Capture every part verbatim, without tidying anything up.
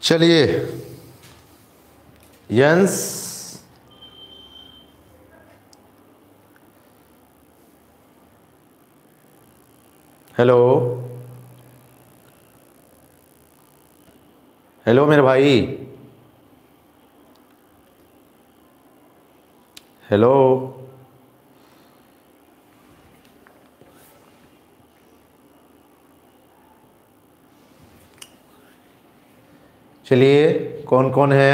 चलिए Jens hello hello मेरे भाई, हेलो चलिए कौन कौन है?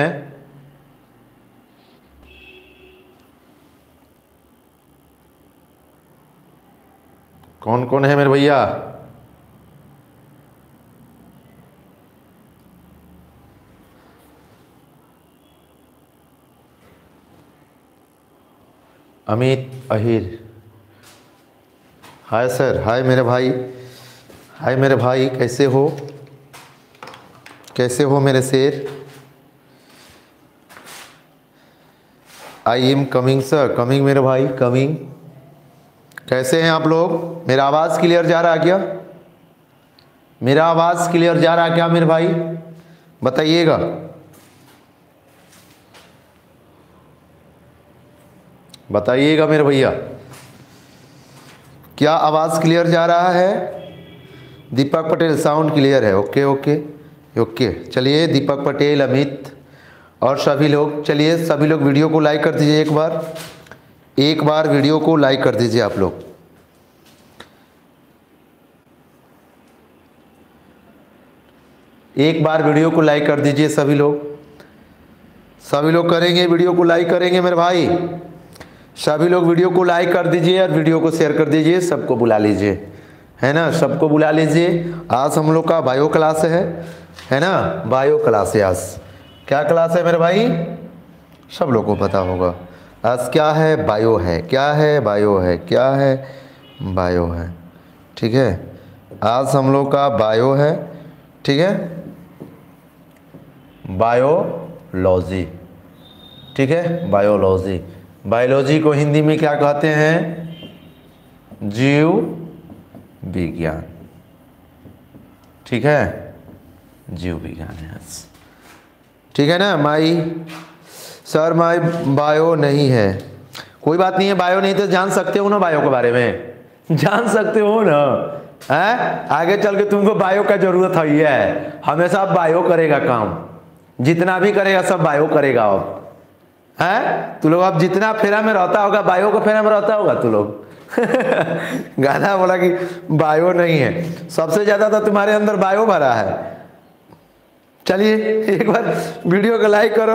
कौन कौन है मेरे भैया? Amit Ahir, hi sir, hi मेरे भाई, हाय मेरे भाई, कैसे हो? कैसे हो मेरे शेर? I am coming sir, coming मेरे भाई, कमिंग। कैसे हैं आप लोग? मेरा आवाज़ क्लियर जा रहा है क्या? मेरा आवाज़ क्लियर जा रहा है क्या मेरे भाई? बताइएगा। बताइएगा मेरे भैया, क्या आवाज़ क्लियर जा रहा है? दीपक पटेल, साउंड क्लियर है। Okay okay okay. चलिए दीपक पटेल, अमित और सभी लोग, चलिए सभी लोग वीडियो को लाइक कर दीजिए। एक बार एक बार वीडियो को लाइक कर दीजिए आप लोग। एक बार वीडियो को लाइक कर दीजिए सभी लोग। सभी लोग करेंगे, वीडियो को लाइक करेंगे मेरे भाई। सभी लोग वीडियो को लाइक कर दीजिए और वीडियो को शेयर कर दीजिए। सबको बुला लीजिए, है ना? सबको बुला लीजिए। आज हम लोग का बायो क्लास है है ना? बायो क्लास है आज। क्या क्लास है मेरे भाई? सब लोग को पता होगा आज क्या है। बायो है। क्या है? बायो है। क्या है? बायो है। ठीक है, आज हम लोग का बायो है। ठीक है, बायोलॉजी। ठीक है, बायोलॉजी। बायोलॉजी को हिंदी में क्या कहते हैं? जीव विज्ञान। ठीक है, जीव विज्ञान है। ठीक है ना? माई सर माई बायो नहीं है, कोई बात नहीं है। बायो नहीं तो जान सकते हो ना, बायो के बारे में जान सकते हो ना, है? आगे चल के तुमको बायो का जरूरत है। हमेशा बायो करेगा काम, जितना भी करेगा सब बायो करेगा। अब है तू लोग, अब जितना फेरा में रहता होगा बायो का फेरा में रहता होगा तू लोग। गाना बोला कि बायो नहीं है, सबसे ज्यादा तो तुम्हारे अंदर बायो भरा है। चलिए एक बार वीडियो को लाइक करो।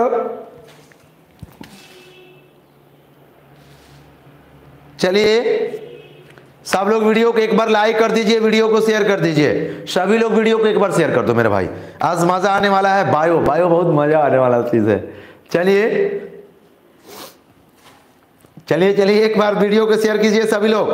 चलिए सब लोग वीडियो को एक बार लाइक कर दीजिए, वीडियो को शेयर कर दीजिए। सभी लोग वीडियो को एक बार शेयर कर दो मेरे भाई। आज मजा आने वाला है। बायो बायो बहुत मजा आने वाला चीज है। चलिए चलिए चलिए एक बार वीडियो को शेयर कीजिए सभी लोग।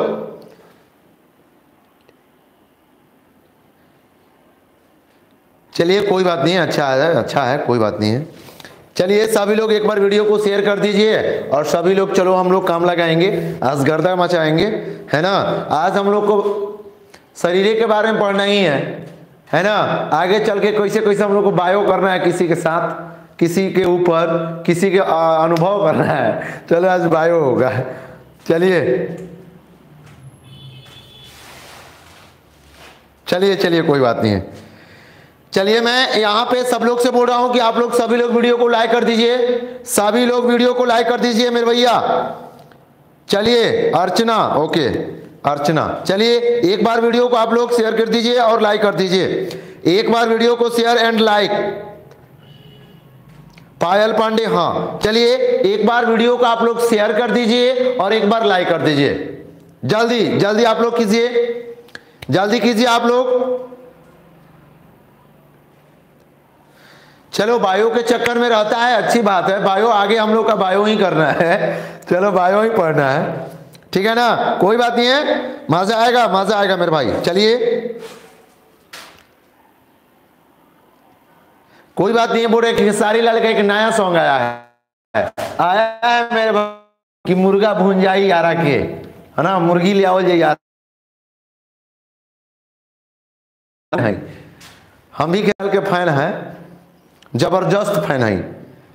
चलिए कोई बात नहीं है, अच्छा है, अच्छा है, कोई बात नहीं है। चलिए सभी लोग एक बार वीडियो को शेयर कर दीजिए और सभी लोग चलो हम लोग काम लगाएंगे। आज गर्दा मचाएंगे, है ना? आज हम लोग को शरीर के बारे में पढ़ना ही है है ना? आगे चल के कैसे कैसे हम लोग को बायो करना है, किसी के साथ, किसी के ऊपर, किसी के अनुभव करना है। चलो आज बायो होगा। चलिए चलिए चलिए कोई बात नहीं है। चलिए मैं यहाँ पे सब लोग से बोल रहा हूँ कि आप लोग सभी लोग वीडियो को लाइक कर दीजिए। सभी लोग वीडियो को लाइक कर दीजिए मेरे भैया। चलिए अर्चना, ओके अर्चना। चलिए एक बार वीडियो को आप लोग शेयर कर दीजिए और लाइक कर दीजिए। एक बार वीडियो को share and like. Payal Pandey, हाँ। चलिए एक बार वीडियो को आप लोग शेयर कर दीजिए और एक बार लाइक कर दीजिए। जल्दी जल्दी आप लोग कीजिए, जल्दी कीजिए आप लोग। चलो बायो के चक्कर में रहता है, अच्छी बात है। बायो आगे हम लोग का बायो ही करना है। चलो बायो ही पढ़ना है, ठीक है ना? कोई बात नहीं है, मजा आएगा, मजा आएगा मेरे भाई। चलिए कोई बात नहीं है। बोल रहे खेसारी लाल का एक नया सॉन्ग आया है आया है मेरे भाई कि मुर्गा भुंजाई यारा के, है ना? मुर्गी ले आओ जे यार। हम भी खेल के फैन हैं, जबरदस्त फैन है।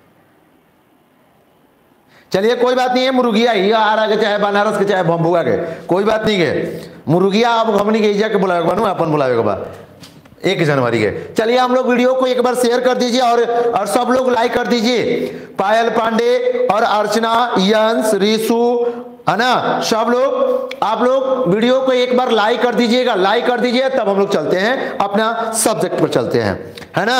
चलिए कोई बात नहीं है, मुर्गिया ही आरा के चाहे बनारस के चाहे भंभुआ के, कोई बात नहीं है। मुर्गिया अब हमनी के इजा के बुलावे बनू अपन बुलावे के बाद एक जनवरी के। चलिए हम लोग वीडियो को एक बार शेयर कर दीजिए और और सब लोग लाइक कर दीजिए। पायल पांडे और अर्चना, यंस, रिशु, है ना, सब लोग आप लोग वीडियो को एक बार लाइक कर दीजिएगा, लाइक कर दीजिए, तब हम लोग चलते हैं अपना सब्जेक्ट पर चलते हैं, है ना।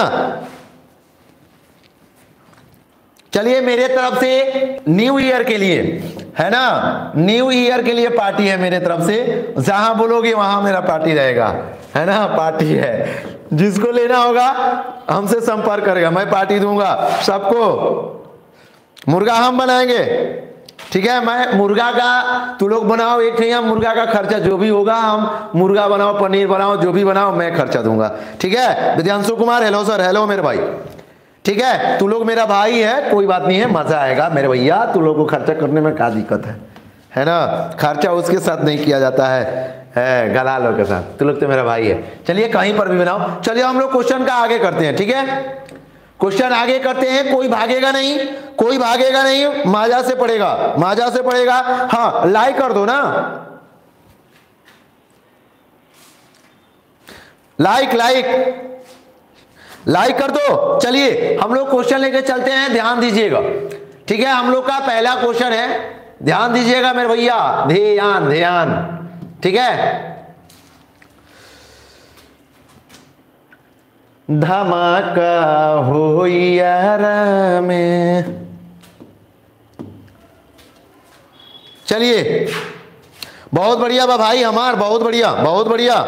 चलिए मेरे तरफ से न्यू ईयर के लिए, है ना, न्यू ईयर के लिए पार्टी है मेरे तरफ से, जहां बोलोगे वहां मेरा पार्टी रहेगा, है ना, पार्टी है। जिसको लेना होगा हमसे संपर्क करेगा, मैं पार्टी दूंगा सबको। मुर्गा हम बनाएंगे, ठीक है, मैं मुर्गा का, तू लोग बनाओ एक नहीं, हम मुर्गा का खर्चा जो भी होगा, हम मुर्गा बनाओ, पनीर बनाओ, जो भी बनाओ मैं खर्चा दूंगा, ठीक है। Vidyanshu Kumar, hello sir, hello मेरे भाई, ठीक है, तू लोग मेरा भाई है, कोई बात नहीं है, मजा आएगा मेरे भैया, तू लोग को खर्चा करने में क्या दिक्कत है, है ना। खर्चा उसके साथ नहीं किया जाता है, है गलालों के साथ, तू लोग तो मेरा भाई है। चलिए कहीं पर भी बनाओ। चलिए हम लोग क्वेश्चन का आगे करते हैं, ठीक है, क्वेश्चन आगे करते हैं। कोई भागेगा नहीं, कोई भागेगा नहीं, माजा से पड़ेगा, माजा से पड़ेगा। हाँ लाइक कर दो ना, लाइक लाइक लाइक कर दो। चलिए हम लोग क्वेश्चन लेके चलते हैं, ध्यान दीजिएगा, ठीक है। हम लोग का पहला क्वेश्चन है, ध्यान दीजिएगा मेरे भैया, ध्यान ध्यान, ठीक है। धमाका हो यार में, चलिए बहुत बढ़िया बा भाई हमार, बहुत बढ़िया बहुत बढ़िया।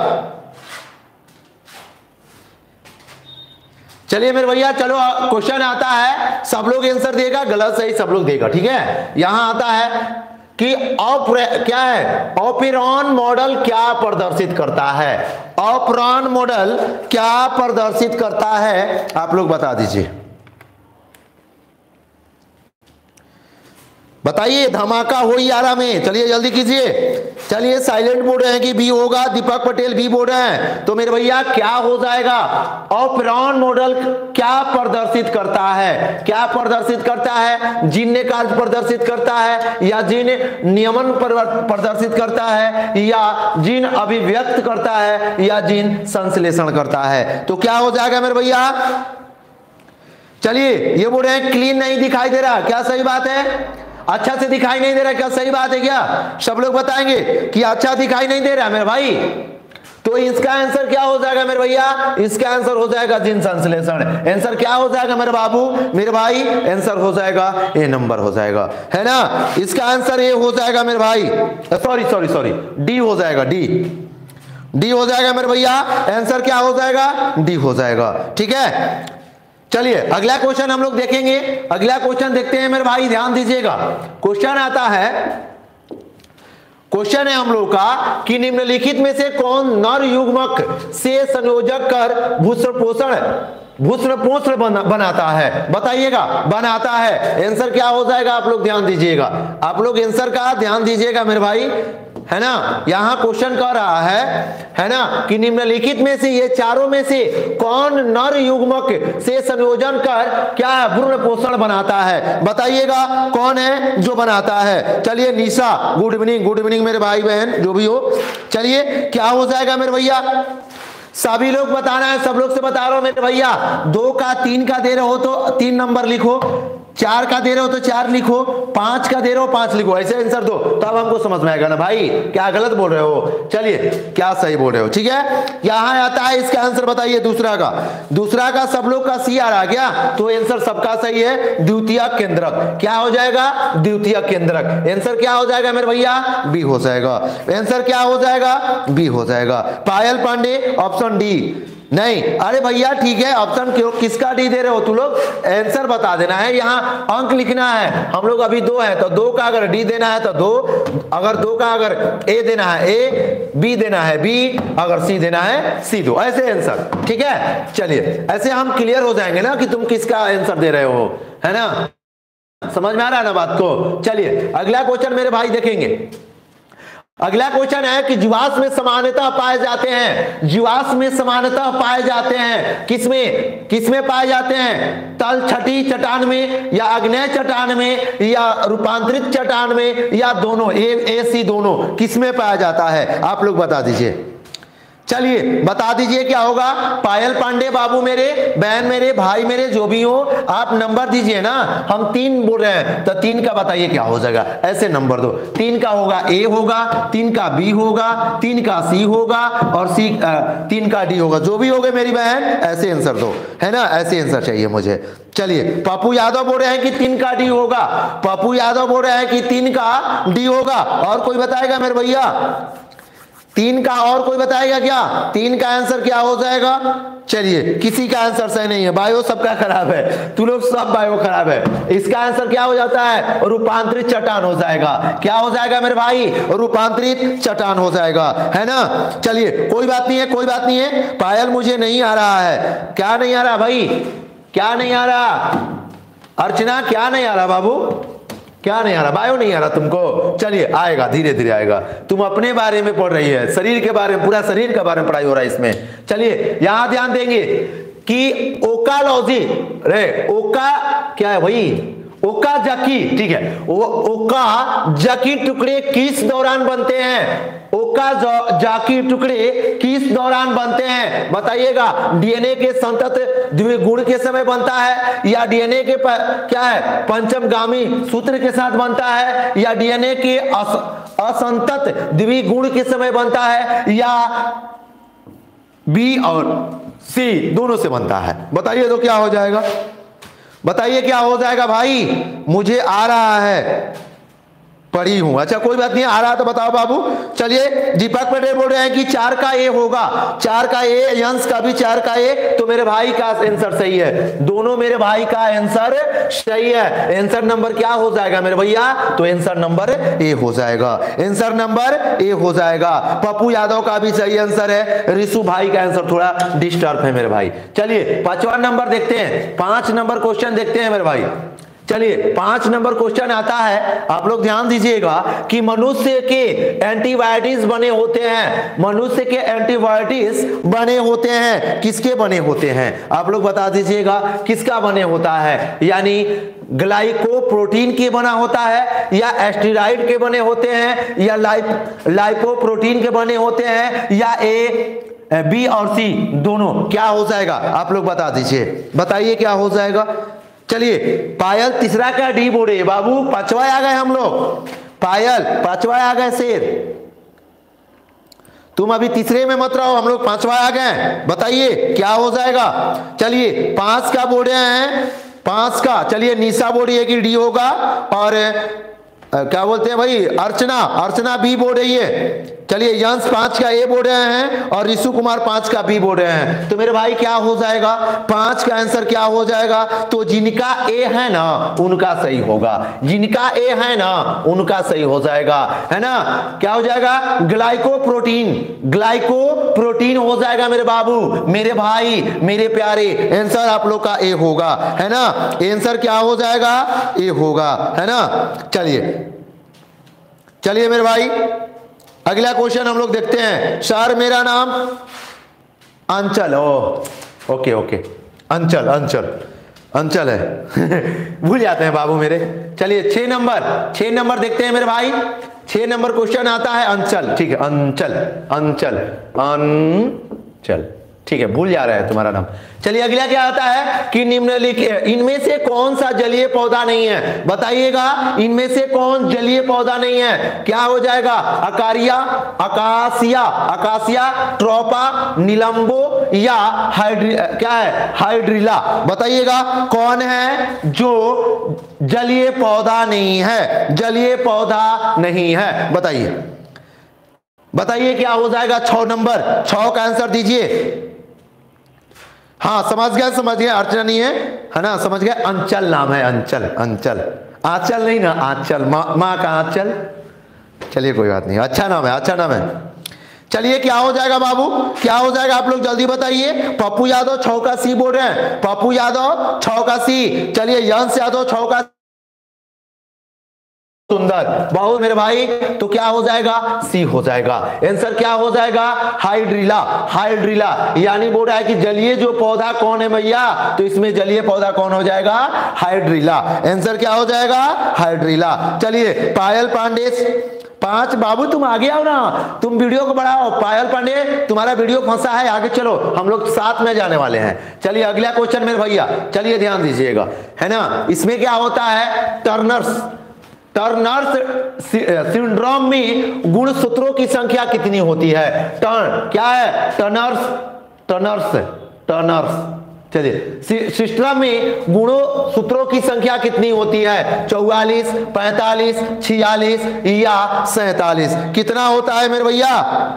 चलिए मेरे भैया चलो क्वेश्चन आता है, सब लोग आंसर देगा, गलत सही सब लोग देगा, ठीक है। यहां आता है कि क्या है, ऑपेरॉन मॉडल क्या प्रदर्शित करता है, ऑपेरॉन मॉडल क्या प्रदर्शित करता है, आप लोग बता दीजिए, बताइए। धमाका हो यारा में, चलिए जल्दी कीजिए। चलिए साइलेंट बोल रहे हैं कि बी होगा, दीपक पटेल बी बोल रहे हैं, तो मेरे भैया क्या हो जाएगा, ऑपेरॉन मॉडल क्या प्रदर्शित करता है, क्या प्रदर्शित करता है, जिन कार्य प्रदर्शित करता है, या जिन नियमन प्रदर्शित करता है, या जिन अभिव्यक्त करता है, या जिन संश्लेषण करता है, तो क्या हो जाएगा मेरे भैया। चलिए ये बोल रहे हैं क्लीन नहीं दिखाई दे रहा, क्या सही बात है, अच्छा से दिखाई नहीं दे रहा, क्या सही बात है, क्या सब लोग बताएंगे कि अच्छा दिखाई नहीं दे रहा मेरे भाई, तो इसका आंसर क्या हो जाएगा मेरे भैया, इसका आंसर हो जाएगा जिन संश्लेषण। आंसर क्या हो जाएगा मेरे बाबू मेरे भाई, आंसर हो जाएगा ए नंबर हो जाएगा, है ना, इसका आंसर ए हो जाएगा मेरे भाई, सॉरी सॉरी सॉरी डी हो जाएगा, डी डी हो जाएगा मेरे भैया, आंसर क्या हो जाएगा, डी हो जाएगा, ठीक है। चलिए अगला क्वेश्चन हम लोग देखेंगे, अगला क्वेश्चन देखते हैं मेरे भाई, ध्यान दीजिएगा। क्वेश्चन आता है, क्वेश्चन है हम लोग का कि निम्नलिखित में से कौन नर युग्मक से संयोजक कर भूषण पोषण भूषण पोषण बना, बनाता है, बताइएगा, बनाता है, आंसर क्या हो जाएगा, आप लोग ध्यान दीजिएगा, आप लोग आंसर का ध्यान दीजिएगा मेरे भाई, है ना। यहां क्वेश्चन कह रहा है है ना कि निम्नलिखित में से ये चारों में से कौन नर युग्मक से संयोजन कर क्या भ्रूण पोषण बनाता है, बताइएगा कौन है जो बनाता है। चलिए Nisha good evening, good evening मेरे भाई बहन जो भी हो। चलिए क्या हो जाएगा मेरे भैया, सभी लोग बताना है, सब लोग से बता रहा हूं मेरे भैया, दो का तीन का दे रहे हो तो तीन नंबर लिखो, चार का दे रहे हो तो चार लिखो, पांच का दे रहे हो पांच लिखो, ऐसे आंसर दो तब हमको समझ में आएगा ना भाई क्या गलत बोल रहे हो, चलिए क्या सही बोल रहे हो, ठीक है। यहां आता है इसका आंसर बताइए, दूसरा का दूसरा का सब लोग का सी आ रहा गया, तो आंसर सबका सही है, द्वितीय केंद्रक, क्या हो जाएगा, द्वितीय केंद्रक, आंसर क्या हो जाएगा मेरे भैया, बी हो जाएगा, आंसर क्या हो जाएगा, बी हो जाएगा। पायल पांडे ऑप्शन डी नहीं, अरे भैया ठीक है, ऑप्शन क्यों किसका डी दे रहे हो, तू लोग आंसर बता देना है, यहाँ अंक लिखना है, हम लोग अभी दो है तो दो का अगर डी देना है तो दो, अगर दो का अगर ए देना है ए, बी देना है बी, अगर सी देना है सी दो, ऐसे आंसर, ठीक है। चलिए ऐसे हम क्लियर हो जाएंगे ना कि तुम किसका आंसर दे रहे हो, है ना, समझ में आ रहा है ना बात को। चलिए अगला क्वेश्चन मेरे भाई देखेंगे, अगला क्वेश्चन है कि जीवाश्म में समानता पाए जाते हैं, जीवाश्म में समानता पाए जाते हैं किसमें किसमें पाए जाते हैं? तल छठी चट्टान में या आग्नेय चट्टान में या रूपांतरित चट्टान में या दोनों, ए ए सी दोनों, किसमें पाया जाता है? आप लोग बता दीजिए। चलिए बता दीजिए क्या होगा। पायल पांडे बाबू मेरे, बहन मेरे, भाई मेरे, जो भी हो आप नंबर दीजिए ना। हम तीन बोल रहे हैं तो तीन का बताइए क्या हो जाएगा, ऐसे नंबर दो। तीन का होगा ए होगा, तीन का बी होगा, तीन का सी होगा और सी आ, तीन का डी होगा। जो भी होगे मेरी बहन ऐसे आंसर दो, है ना, ऐसे आंसर चाहिए मुझे। चलिए पप्पू यादव बोल रहे हैं कि तीन का डी होगा, पप्पू यादव बोल रहे हैं कि तीन का डी होगा। और कोई बताएगा मेरे भैया? तीन का और कोई बताएगा क्या? तीन का आंसर क्या हो जाएगा? चलिए किसी का आंसर सही नहीं है, बायो सबका खराब है, तू लोग सब बायो खराब है। इसका आंसर क्या हो जाता है? रूपांतरित चट्टान हो जाएगा। क्या हो जाएगा मेरे भाई? रूपांतरित चट्टान हो जाएगा, है ना। चलिए कोई बात नहीं है, कोई बात नहीं है। पायल मुझे नहीं आ रहा है। क्या नहीं आ रहा भाई? क्या नहीं आ रहा? अर्चना क्या नहीं आ रहा बाबू? क्या नहीं आ रहा? बायो नहीं आ रहा तुमको? चलिए आएगा, धीरे धीरे आएगा। तुम अपने बारे में पढ़ रही है, शरीर के बारे में, पूरा शरीर के बारे में पढ़ाई हो रहा है इसमें। चलिए यहां ध्यान देंगे कि ओकालॉजी रे, ओका क्या है भाई? ओकाजाकी, ठीक है। वो ओकाजाकी टुकड़े किस दौरान बनते हैं? ओकाजाकी टुकड़े किस दौरान बनते हैं बताइएगा। डीएनए के संतत द्विगुण के समय बनता है या डीएनए के प, क्या है पंचमगामी सूत्र के साथ बनता है या डीएनए के अस, असंतत द्विगुण के समय बनता है या बी और सी दोनों से बनता है? बताइए तो क्या हो जाएगा? बताइए क्या हो जाएगा भाई? मुझे आ रहा है, पढ़ी हूं। अच्छा कोई बात नहीं, आ रहा तो बताओ बाबू। चलिए दीपक पटेल बोल रहे हैं कि चार का ए होगा, चार का ए, यंस का भी चार का ए, तो मेरे भाई का आंसर सही है। दोनों मेरे भाई का आंसर सही है। आंसर नंबर क्या हो जाएगा मेरे भैया? तो आंसर नंबर ए हो जाएगा, आंसर नंबर ए हो जाएगा। पप्पू यादव का भी सही आंसर है। रिशु भाई का आंसर थोड़ा डिस्टर्ब है मेरे भाई। चलिए पांचवा नंबर देखते हैं, पांच नंबर क्वेश्चन देखते हैं मेरे भाई। चलिए पांच नंबर क्वेश्चन आता है, आप लोग ध्यान दीजिएगा कि मनुष्य के एंटीबायोटिक्स बने होते हैं, मनुष्य के एंटीबायोटिक्स बने होते हैं, किसके बने होते हैं? आप लोग बता दीजिएगा किसका बने होता है। यानी ग्लाइकोप्रोटीन के बना होता है या एस्टेरॉइड के बने होते हैं या लाइप लाइपोप्रोटीन के बने होते हैं या ए बी और सी दोनों? क्या हो जाएगा आप लोग बता दीजिए, बताइए क्या हो जाएगा। चलिए पायल तीसरा का डी बोले बाबू, पांचवा आ गए हम लोग। पायल पांचवा आ गए शेर, तुम अभी तीसरे में मत रहो, हम लोग पांचवा आ गए। बताइए क्या हो जाएगा। चलिए पांच का बोल रहे हैं, पांच का। चलिए निशा बोल रही है कि डी होगा और आ, क्या बोलते हैं भाई अर्चना, अर्चना बी बोल रही है। चलिए यंस पांच का ए बोल रहे हैं और रिशु कुमार पांच का बी बोल रहे हैं। तो मेरे भाई क्या हो जाएगा? पांच का आंसर क्या हो जाएगा? तो जिनका ए है ना उनका सही होगा, जिनका ए है ना उनका सही हो जाएगा, है ना। क्या हो जाएगा? ग्लाइकोप्रोटीन, ग्लाइकोप्रोटीन हो जाएगा मेरे बाबू, मेरे भाई, मेरे प्यारे। आंसर आप लोग का ए होगा, है ना। आंसर क्या हो जाएगा? ए होगा, है ना। चलिए चलिए मेरे भाई अगला क्वेश्चन हम लोग देखते हैं। सर मेरा नाम अंचल, ओ ओके ओके अंचल, अंचल अंचल है भूल जाते हैं बाबू मेरे। चलिए छह नंबर, छह नंबर देखते हैं मेरे भाई। छह नंबर क्वेश्चन आता है अंचल, ठीक है। अंचल, अंचल, अंचल, ठीक है, भूल जा रहा है तुम्हारा नाम। चलिए अगला क्या आता है कि निम्नलिखित इनमें से कौन सा जलीय पौधा नहीं है? बताइएगा इनमें से कौन जलीय पौधा नहीं है? क्या हो जाएगा? अकारिया, अकासिया, अकासिया, ट्रोपा, निलंबो या हाइड्री क्या है हाइड्रिला? बताइएगा कौन है जो जलीय पौधा नहीं है? जलीय पौधा नहीं है, बताइए बताइए क्या हो जाएगा। छह नंबर, छह का आंसर दीजिए। हाँ समझ गया, समझ गया, अर्चना नहीं है, है ना, समझ गया। अंचल नाम है, अंचल, अंचल, आंचल नहीं ना, आंचल, माँ माँ का आंचल। चलिए कोई बात नहीं, अच्छा नाम है, अच्छा नाम है। चलिए क्या हो जाएगा बाबू, क्या हो जाएगा आप लोग जल्दी बताइए। पप्पू यादव छह का सी बोल रहे हैं, पप्पू यादव छह का सी। चलिए यंस यादव छह का सुंदर, बहुत मेरे भाई, तो क्या हो जाएगा, सी हो जाएगा। आंसर क्या हो जाएगा, हाइड्रिला। हाइड्रिला यानी बोल रहा है कि जलीय जो पौधा कौन है भैया, तो इसमें जलीय पौधा कौन हो जाएगा, हाइड्रिला। आंसर क्या हो जाएगा, हाइड्रिला। चलिए पायल पांडे पांच, बाबू तुम आगे आओ ना, तुम वीडियो को बढ़ाओ। पायल पांडे तुम्हारा वीडियो फंसा है, आगे चलो, हम लोग साथ में जाने वाले हैं। चलिए अगला क्वेश्चन मेरे भैया, चलिए ध्यान दीजिएगा, है ना। इसमें क्या होता है, टर्नर्स टर्नर्स सिंड्रोम में गुणसूत्रों की संख्या कितनी होती है, टर्न क्या है, टर्नर्स टर्नर्स टर्नर्स चलिए सिस्टम में गुणों सूत्रों की संख्या कितनी होती है, चौवालीस, पैंतालीस, छियालीस या सैतालीस, कितना होता है मेरे भैया,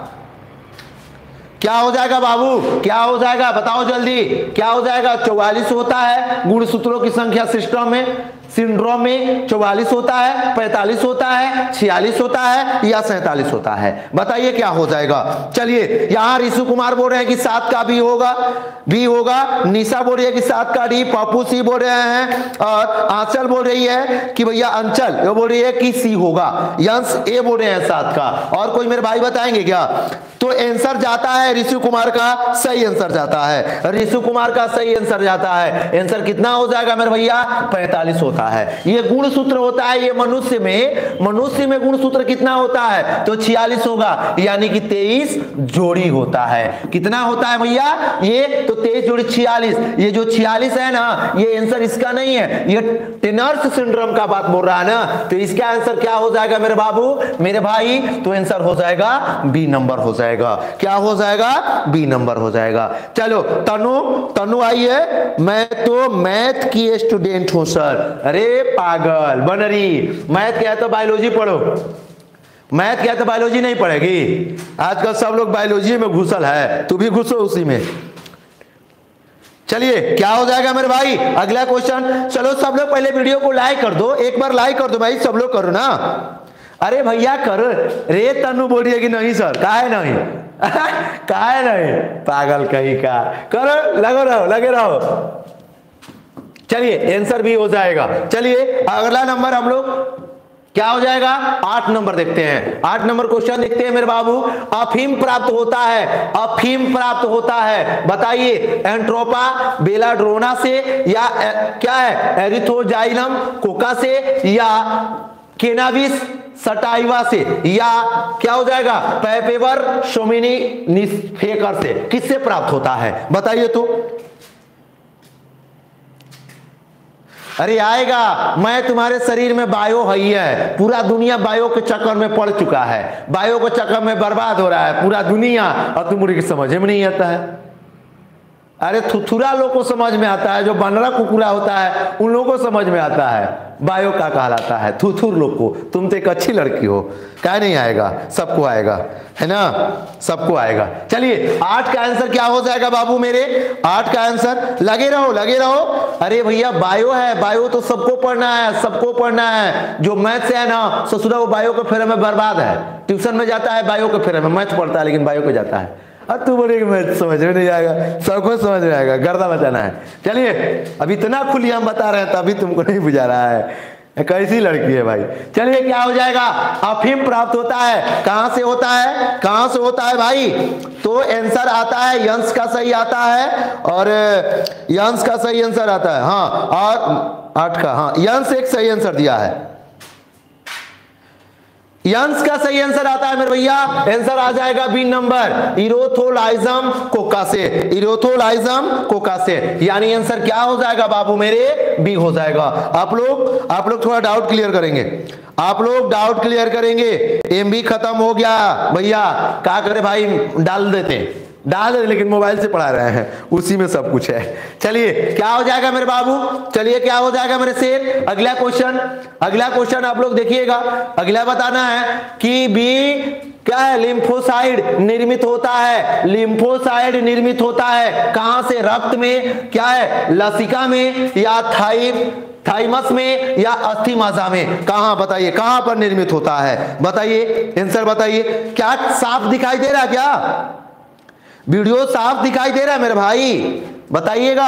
क्या हो जाएगा बाबू, क्या हो जाएगा बताओ जल्दी, क्या हो जाएगा, चौवालीस होता है गुणसूत्रों की संख्या सिस्टम में, सिंड्रोम में चौवालीस होता है, पैंतालीस होता है, छियालीस होता है या सैतालीस होता है, बताइए क्या हो जाएगा। चलिए यहां ऋषु कुमार बोल रहे हैं कि सात का भी होगा, भी होगा, निशा बोल रही है कि सात का डी, पप्पू सी बोल रहे हैं, और आंचल बोल रही है कि भैया अंचल वो बोल रही है कि सी होगा, यंस ए बोल रहे हैं सात का, और कोई मेरे भाई बताएंगे क्या। तो आंसर जाता है ऋषु कुमार का सही आंसर जाता है, ऋषु कुमार का सही आंसर जाता है। आंसर कितना हो जाएगा मेरे भैया, पैंतालीस होता है। ये गुणसूत्र होता है, ये मनुष्य में मनुष्य में गुणसूत्र कितना होता है, तो छियालीस होगा, यानी कि तेईस जोड़ी होता है। कितना होता है भैया, ये तो तेईस जोड़ी छियालीस, ये जो छियालीस है ना, ये आंसर इसका नहीं है, ये टर्नर्स सिंड्रोम का बात बोल रहा है ना, तो इसका आंसर क्या हो जाएगा मेरे बाबू मेरे भाई, तो आंसर हो जाएगा बी नंबर हो जाएगा। क्या हो जाएगा, बी नंबर हो जाएगा। चलो तनु तनु आई है, मैं तो मैथ की स्टूडेंट हूं सर। अरे पागल बनरी, मैथ क्या है तो बायोलॉजी पढ़ो, मैथ क्या है तो बायोलॉजी नहीं पढ़ेगी, आजकल सब लोग बायोलॉजी में घुसल है, तू भी घुसो उसी में। चलिए क्या हो जाएगा मेरे भाई, अगला क्वेश्चन। चलो सब लोग पहले वीडियो को लाइक कर दो, एक बार लाइक कर दो भाई, सब लोग करो ना। अरे भैया करो रे, तनु बोल रही है कि नहीं सर, काहे नहीं काहे नहीं, पागल कहीं का, करो लगे रहो लगे रहो। चलिए आंसर भी हो जाएगा। चलिए अगला नंबर हम लोग क्या हो जाएगा, आठ नंबर देखते हैं, आठ नंबर क्वेश्चन देखते हैं मेरे बाबू। अफीम प्राप्त होता है, अफीम प्राप्त होता है, बताइए एंट्रोपा बेलाड्रोना से या ए, क्या है एरिथ्रोजाइलम कोका से या केनाबिस सटाइवा से या क्या हो जाएगा पैपेवर सोमिनी निस्फेकर से, किससे प्राप्त होता है बताइए तो। अरे आएगा, मैं तुम्हारे शरीर में बायो है ही है, पूरा दुनिया बायो के चक्कर में पड़ चुका है, बायो के चक्कर में बर्बाद हो रहा है पूरा दुनिया, और तुम्हारी समझ में नहीं आता है। अरे थुथुरा लोग को समझ में आता है, जो बनरा कुकुरा होता है उन लोगों को समझ में आता है बायो का कहलाता है, थुथुर लोग को। तुम तो एक अच्छी लड़की हो, क्या नहीं आएगा, सबको आएगा है ना, सबको आएगा। चलिए आठ का आंसर क्या हो जाएगा बाबू मेरे, आठ का आंसर, लगे रहो लगे रहो। अरे भैया बायो है, बायो तो सबको पढ़ना है, सबको पढ़ना है, जो मैथ है ना ससुरा वो बायो के फेरे में बर्बाद है, ट्यूशन में जाता है बायो के फेरे में, मैथ पढ़ता है लेकिन बायो को जाता है, अब तू बोलेगी मैं समझ में नहीं आएगा, सबको समझ में आएगा, गर्दा बचाना है। चलिए अब इतना खुली हम बता रहे हैं तभी तुमको नहीं बुझा रहा है, कैसी लड़की है भाई। चलिए क्या हो जाएगा, अफीम प्राप्त होता है, कहां से होता है, कहां से होता है भाई, तो आंसर आता है यंस का सही आता है, और यंस का सही आंसर आता है, हाँ, और आठ का, हाँ यंस एक सही आंसर दिया है, यंस का सही आंसर आता है मेरे भैया, आंसर आ जाएगा बी नंबर, इरोथोलाइजम कोका से, इरोथोलाइजम कोका से, यानी आंसर क्या हो जाएगा बाबू मेरे, बी हो जाएगा। आप लोग आप लोग थोड़ा डाउट क्लियर करेंगे, आप लोग डाउट क्लियर करेंगे, एमबी खत्म हो गया भैया, क्या करे भाई, डाल देते डाल दे, लेकिन मोबाइल से पढ़ा रहे हैं, उसी में सब कुछ है। चलिए क्या हो जाएगा मेरे बाबू, चलिए क्या हो जाएगा मेरे शेर, अगला क्वेश्चन, अगला क्वेश्चन आप लोग देखिएगा, अगला बताना है कि बी क्या है, लिम्फोसाइड निर्मित होता है, लिम्फोसाइड निर्मित होता है कहां से, रक्त में, क्या है लसिका में या थाई थाइमस में या अस्थि मज्जा में, कहां बताइए, कहां पर निर्मित होता है बताइए, आंसर बताइए। क्या साफ दिखाई दे रहा है, क्या वीडियो साफ दिखाई दे रहा है मेरे भाई, बताइएगा।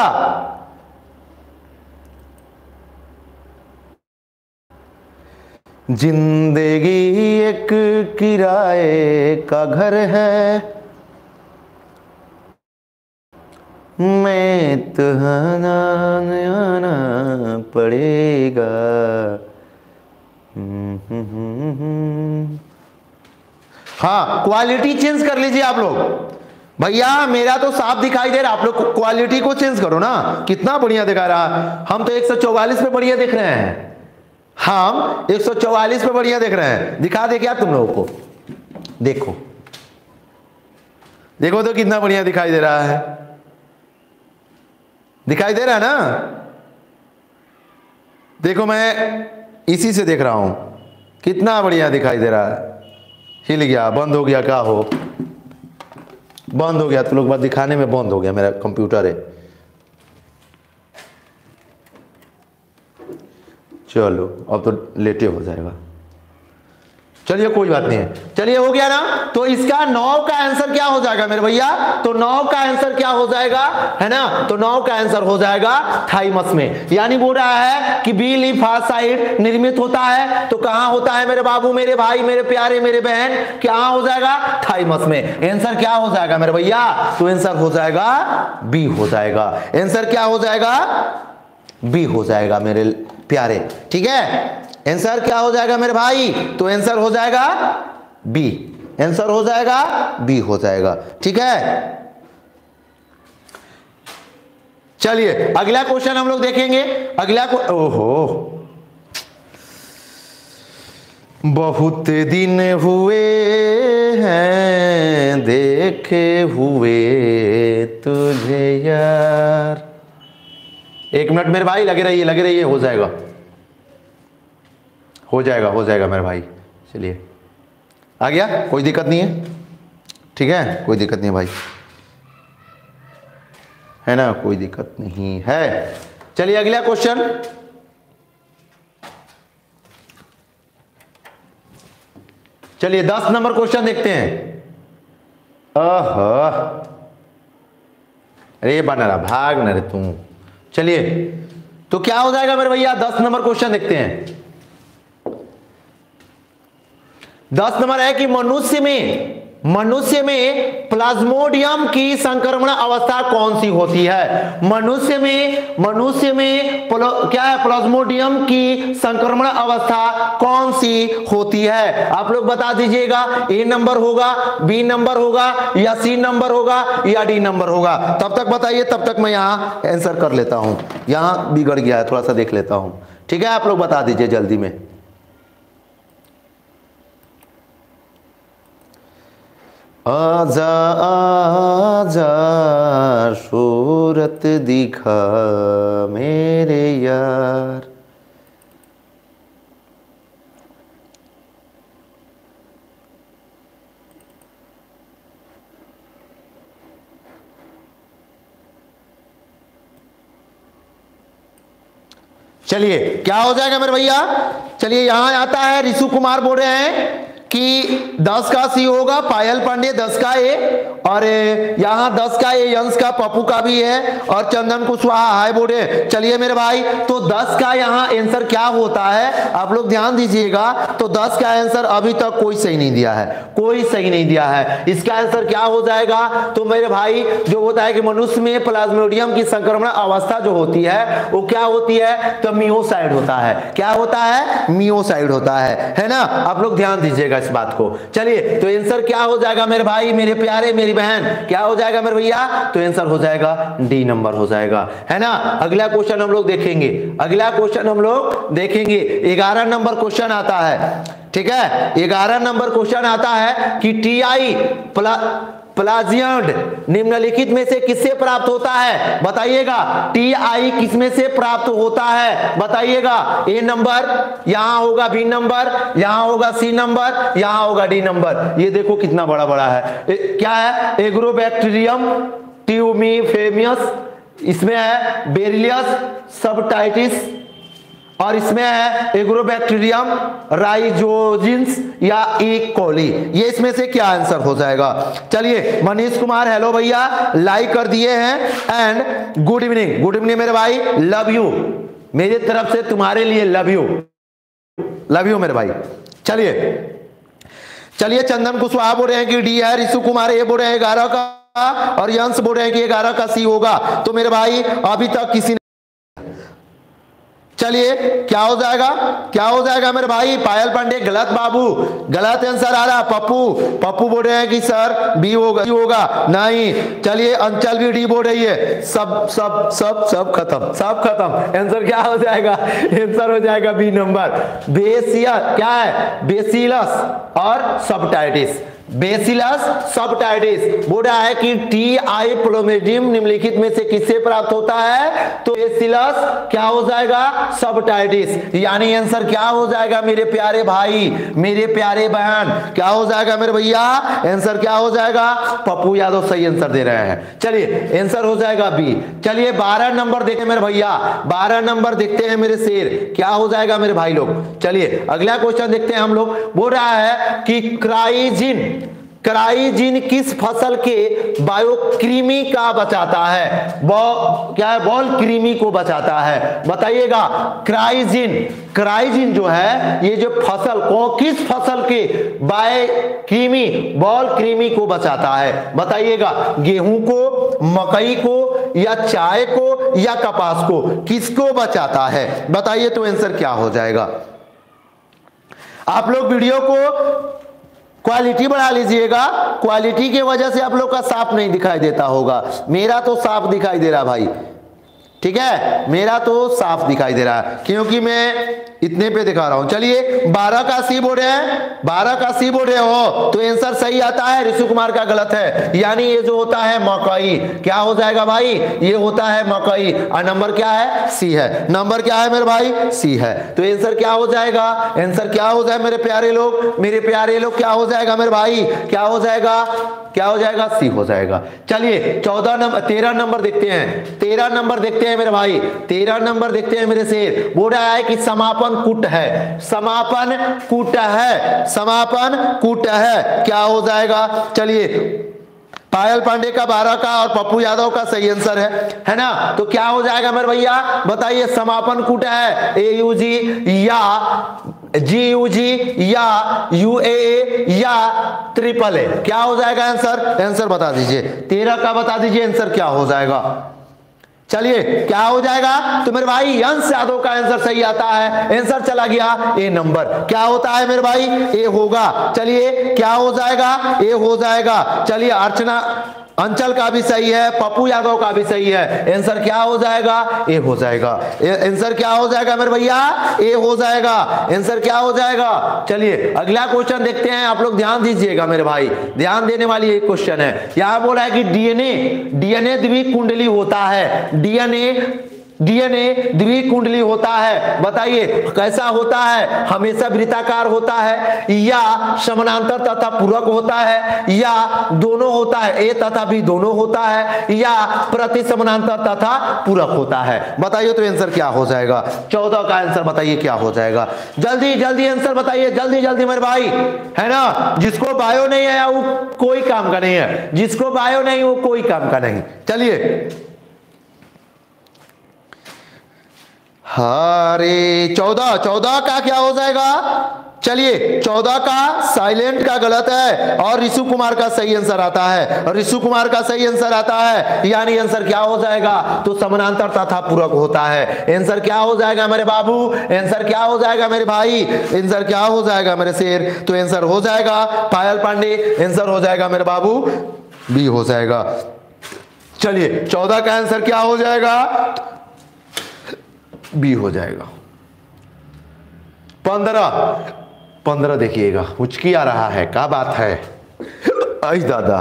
जिंदगी एक किराए का घर है, मैं तुहाना आना पड़ेगा। हाँ, क्वालिटी चेंज कर लीजिए आप लोग। भैया मेरा तो साफ दिखाई दे रहा, आप लोग क्वालिटी को चेंज करो ना। कितना बढ़िया दिखा रहा, हम तो एक सौ चौवालीस पे बढ़िया दिख रहे हैं, हम एक सौ चौवालीस पे बढ़िया दिख रहे हैं। दिखा दे क्या तुम लोगों को, देखो देखो तो कितना बढ़िया दिखाई दे रहा है, दिखाई दे रहा है ना। देखो मैं इसी से देख रहा हूं, कितना बढ़िया दिखाई दे रहा है। हिल गया, बंद हो गया, क्या हो, बंद हो गया। तो लोग बात दिखाने में बंद हो गया, मेरा कंप्यूटर है। चलो अब तो लेटे हो जाएगा, चलिए कोई बात नहीं है। चलिए हो गया ना, तो इसका नौ का आंसर क्या हो जाएगा मेरे भैया, तो नौ का आंसर क्या हो जाएगा, है ना, तो नौ का आंसर हो जाएगा थाइमस में। यानी बोल रहा है कि बी लिम्फोसाइट निर्मित होता है, तो कहां होता है मेरे बाबू, मेरे भाई, मेरे प्यारे, मेरे बहन, क्या हो जाएगा, थाइमस में। आंसर क्या हो जाएगा मेरे भैया, तो आंसर हो जाएगा बी हो जाएगा। आंसर क्या हो जाएगा, बी हो जाएगा मेरे प्यारे, ठीक है। आंसर क्या हो जाएगा मेरे भाई, तो आंसर हो जाएगा बी, आंसर हो जाएगा बी हो जाएगा, ठीक है। चलिए अगला क्वेश्चन हम लोग देखेंगे। अगला को ओहो, बहुत दिन हुए हैं देखे हुए तुझे यार। एक मिनट मेरे भाई, लगे रहिए लगे रहिए, हो जाएगा हो जाएगा हो जाएगा मेरे भाई। चलिए आ गया, कोई दिक्कत नहीं है, ठीक है, कोई दिक्कत नहीं है भाई, है ना, कोई दिक्कत नहीं है। चलिए अगला क्वेश्चन, चलिए दस नंबर क्वेश्चन देखते हैं। आहा, अरे बना भाग न रे तुम। चलिए तो क्या हो जाएगा मेरे भैया, दस नंबर क्वेश्चन देखते हैं। दस नंबर है कि मनुष्य में मनुष्य में प्लाज्मोडियम की संक्रमण अवस्था कौन सी होती है। मनुष्य में मनुष्य में क्या है, प्लाज्मोडियम की संक्रमण अवस्था कौन सी होती है, आप लोग बता दीजिएगा। ए नंबर होगा, बी नंबर होगा, या सी नंबर होगा, या डी नंबर होगा। तब तक बताइए, तब तक मैं यहां आंसर कर लेता हूं। यहां बिगड़ गया है, थोड़ा सा देख लेता हूं, ठीक है। आप लोग बता दीजिए जल्दी में। आजा आजा सूरत दिखा मेरे यार। चलिए क्या हो जाएगा मेरे भैया, चलिए यहां आता है, रिशु कुमार बोल रहे हैं कि दस का सी होगा, पायल पांडे दस का ए, और यहाँ दस का ए यंस का पप्पू का भी है, और चंदन कुशवाहा हाय बोले। चलिए मेरे भाई, तो दस का यहाँ आंसर क्या होता है, आप लोग ध्यान दीजिएगा। तो दस का आंसर अभी तक कोई सही नहीं दिया है, कोई सही नहीं दिया है। इसका आंसर क्या हो जाएगा, तो मेरे भाई जो होता है कि मनुष्य में प्लाज्मोडियम की संक्रमण अवस्था जो होती है वो क्या होती है, तो मियोसाइड होता है। क्या होता है, मियोसाइड होता है, है ना। आप लोग ध्यान दीजिएगा इस बात को। चलिए तो आंसर क्या हो जाएगा मेरे भाई, मेरे प्यारे, मेरी बहन, क्या हो जाएगा मेरे भैया, तो आंसर हो जाएगा डी नंबर हो जाएगा, है ना। अगला क्वेश्चन हम लोग देखेंगे, अगला क्वेश्चन हम लोग देखेंगे। ग्यारह नंबर क्वेश्चन आता है, ठीक है। ग्यारह नंबर क्वेश्चन आता है कि टी आई प्ला प्लाजियड निम्नलिखित में से किससे प्राप्त होता है, बताइएगा। टी आई किस में से प्राप्त होता है, बताइएगा। ए नंबर, यहां होगा बी नंबर, यहां होगा सी नंबर, यहां होगा डी नंबर। ये देखो कितना बड़ा बड़ा है, ए, क्या है, एग्रोबैक्टीरियम ट्यूमिफेमियस, इसमें है बेरिलियस सबटाइटिस, और इसमें है एग्रोबैक्टीरियम राइजोजिन्स या ई कोली। ये इसमें से क्या आंसर हो जाएगा। चलिए मनीष कुमार हेलो भैया, लाइक कर दिए हैं, and good evening, good evening मेरे भाई, लव यू, मेरी तरफ से तुम्हारे लिए लव यू। लव यू मेरे भाई। चलिए चलिए चंदन कुशवाहा बोल रहे हैं कि डी है, ऋषु कुमार ये बोल रहे हैं ग्यारह का, और यंश बोल रहे हैं कि ग्यारह का सी होगा। तो मेरे भाई अभी तक किसी ने, चलिए क्या हो जाएगा, क्या हो जाएगा मेरे भाई? पायल पांडे गलत बाबू, गलत आंसर आ रहा। पप्पू पप्पू बोल रहे हैं कि सर बी होगा, बी होगा नहीं। चलिए अंचल भी डी बोल रही है। सब सब सब सब खत्म, सब खत्म। आंसर क्या हो जाएगा? आंसर हो जाएगा बी नंबर। बेसिया क्या है? बेसिलस और सबटाइटिस। बेसिलस सबटाइटिस बोल रहा है कि टी आई प्लोमेडियम निम्नलिखित में से किससे प्राप्त होता है? तो बेसिलस क्या हो जाएगा? सबटाइटिस। यानी आंसर क्या हो जाएगा मेरे प्यारे भाई, मेरे प्यारे बहन? क्या हो जाएगा मेरे भैया? आंसर क्या हो जाएगा? पप्पू यादव सही आंसर दे रहे हैं। चलिए आंसर हो जाएगा बी। चलिए बारह नंबर देखें मेरे भैया, बारह नंबर देखते हैं मेरे शेर, क्या हो जाएगा मेरे भाई लोग? चलिए अगला क्वेश्चन देखते हैं हम लोग। बोल रहा है कि क्राइजिन, क्राइजिन किस फसल के बायोक्रीमी का बचाता है? बॉ क्या है? बॉल क्रीमी को बचाता है। बताइएगा क्राइजिन, क्राइजिन जो है ये जो फसल को किस फसल के बायोक्रीमी, बॉल क्रीमी को बचाता है? बताइएगा गेहूं को, मकई को, या चाय को, या कपास को? किसको बचाता है? बताइए तो आंसर क्या हो जाएगा? आप लोग वीडियो को क्वालिटी बढ़ा लीजिएगा, क्वालिटी की वजह से आप लोग का साफ नहीं दिखाई देता होगा। मेरा तो साफ दिखाई दे रहा भाई, ठीक है, मेरा तो साफ दिखाई दे रहा है क्योंकि मैं इतने पे दिखा रहा हूं। चलिए बारह का सी बोल रहे हैं, बारह का सी बोल रहे हो तो आंसर सही आता है। ऋषु कुमार का गलत है, यानी ये जो होता है मकई। क्या हो जाएगा भाई? ये होता है मकई। और नंबर क्या है? सी है। नंबर क्या है मेरे भाई? सी है। तो आंसर क्या हो जाएगा? आंसर क्या हो जाए मेरे प्यारे लोग, मेरे प्यारे लोग क्या हो जाएगा मेरे भाई? क्या हो जाएगा? क्या हो जाएगा? सी हो जाएगा। चलिए चौदह नंबर, तेरह नंबर देखते हैं, तेरह नंबर देखते हैं मेरे भाई, तेरह नंबर देखते हैं मेरे शेर। बोल रहा है कि समापन कूट है, समापन कूट है, समापन कूट है। क्या हो जाएगा? चलिए पायल पांडे का बारह का और पप्पू यादव का सही आंसर है, है ना? तो क्या हो जाएगा मेरे भैया? बताइए समापन कूट है ए यू जी या जी यू जी या यू ए ए या ट्रिपल ए? क्या हो जाएगा आंसर? आंसर बता दीजिए। तेरह का बता दीजिए आंसर क्या हो जाएगा? चलिए क्या हो जाएगा? तो मेरे भाई यंश यादव का आंसर सही आता है। आंसर चला गया ए नंबर। क्या होता है मेरे भाई? ए होगा। चलिए क्या हो जाएगा? ए हो जाएगा। चलिए अर्चना, अंचल का भी सही है, पप्पू यादव का भी सही है। आंसर क्या हो जाएगा? ए हो जाएगा। आंसर क्या हो जाएगा मेरे भैया? ए हो जाएगा। आंसर क्या हो जाएगा? चलिए अगला क्वेश्चन देखते हैं। आप लोग ध्यान दीजिएगा मेरे भाई, ध्यान देने वाली एक क्वेश्चन है। यहां बोला है कि डीएनए, डीएनए द्विकुंडली होता है। डीएनए डीएनए द्विकुंडली होता है। बताइए कैसा होता है? हमेशा वृत्ताकार होता है, या समानांतर तथा पूरक होता है, या दोनों होता है, ए तथा बी दोनों होता है, या प्रति समानांतर तथा पूरक होता है? बताइए तो आंसर क्या हो जाएगा? चौदह का आंसर बताइए क्या हो जाएगा? जल्दी जल्दी आंसर बताइए, जल्दी जल्दी मेरे भाई, है ना? जिसको बायो नहीं है वो कोई काम का नहीं है, जिसको बायो नहीं वो कोई काम का नहीं। चलिए अरे चौदह, चौदह का क्या हो जाएगा? चलिए चौदह का साइलेंट का गलत है और ऋषु कुमार का सही आंसर आता है, और ऋषु कुमार का सही आंसर आता है, यानी आंसर क्या हो जाएगा? तो समानांतर तथा पूरक होता है। आंसर क्या हो जाएगा मेरे बाबू? आंसर क्या हो जाएगा मेरे भाई? आंसर क्या हो जाएगा मेरे शेर? तो आंसर हो जाएगा पायल पांडे। आंसर हो जाएगा मेरे बाबू बी हो जाएगा। चलिए चौदह का आंसर क्या हो जाएगा? बी हो जाएगा। पंद्रह, पंद्रह देखिएगा, हुचकी आ रहा है, क्या बात है? आई दादा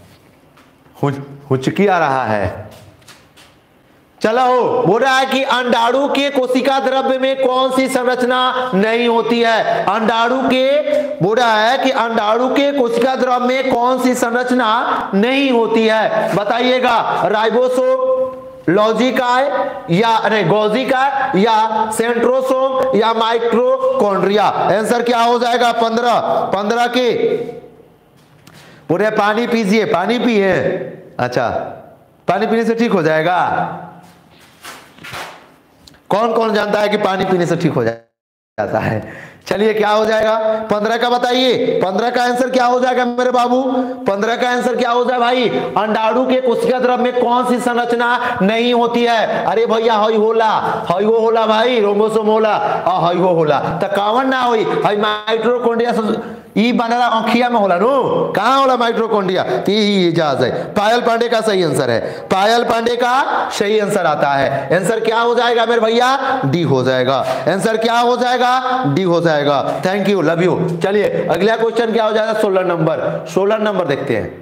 हुचकी आ रहा है। चलो बोल रहा है कि अंडाणु के कोशिका द्रव्य में कौन सी संरचना नहीं होती है? अंडाणु के बोल रहा है कि अंडाणु के कोशिका द्रव्य में कौन सी संरचना नहीं होती है? बताइएगा राइबोसोम, लॉजिकाय या नहीं गोजिकाय, या सेंट्रोसोम, या माइटोकॉन्ड्रिया? आंसर क्या हो जाएगा? पंद्रह, पंद्रह के पूरे पानी पीजिए, पानी पिए। अच्छा पानी पीने से ठीक हो जाएगा? कौन कौन जानता है कि पानी पीने से ठीक हो जाता है? चलिए क्या हो जाएगा पंद्रह का बताइए, पंद्रह का आंसर क्या हो जाएगा मेरे बाबू, पंद्रह का आंसर क्या हो जाए भाई, अंडाणु के कोशिका द्रव्य में कौन सी संरचना नहीं होती है? अरे भैया हई होला, हई वो होला भाई, रोमोसोम होला और हई वो होला, तो कौन ना होई हई माइटोकॉन्ड्रिया ई बनला आँखिया में होला नो, कहाँ होला माइटोकॉन्ड्रिया, तो यही जहाज है। पायल पांडे का सही आंसर है, पायल पांडे का सही आंसर आता है। आंसर क्या हो जाएगा मेरे भैया, डी हो जाएगा। आंसर क्या हो जाएगा, डी हो जाएगा। Thank you, love you. चलिए अगला क्वेश्चन क्या हो जाएगा, सोलह नंबर, सोलह नंबर देखते हैं।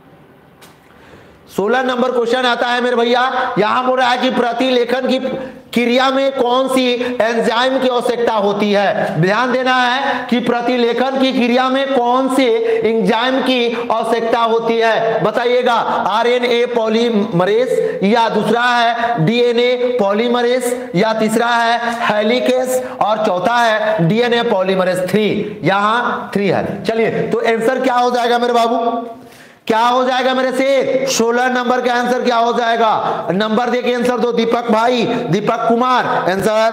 सोलह नंबर क्वेश्चन आता है मेरे भैया, यहां बोल रहा है कि प्रतिलेखन की क्रिया में कौन सी एंजाइम की आवश्यकता होती है। ध्यान देना है कि प्रतिलेखन की क्रिया में कौन से एंजाइम की आवश्यकता होती है, बताइएगा। आरएनए पॉलीमरेज, या दूसरा है डीएनए पॉलीमरेज, या तीसरा है हेलिकेस, और चौथा है डीएनए पॉलीमरेज थ्री। यहां थ्री है। चलिए तो आंसर क्या हो जाएगा मेरे बाबू, क्या हो जाएगा मेरे से, सोलह नंबर का आंसर क्या हो जाएगा, नंबर देखिए आंसर दो, दीपक भाई, दीपक कुमार आंसर।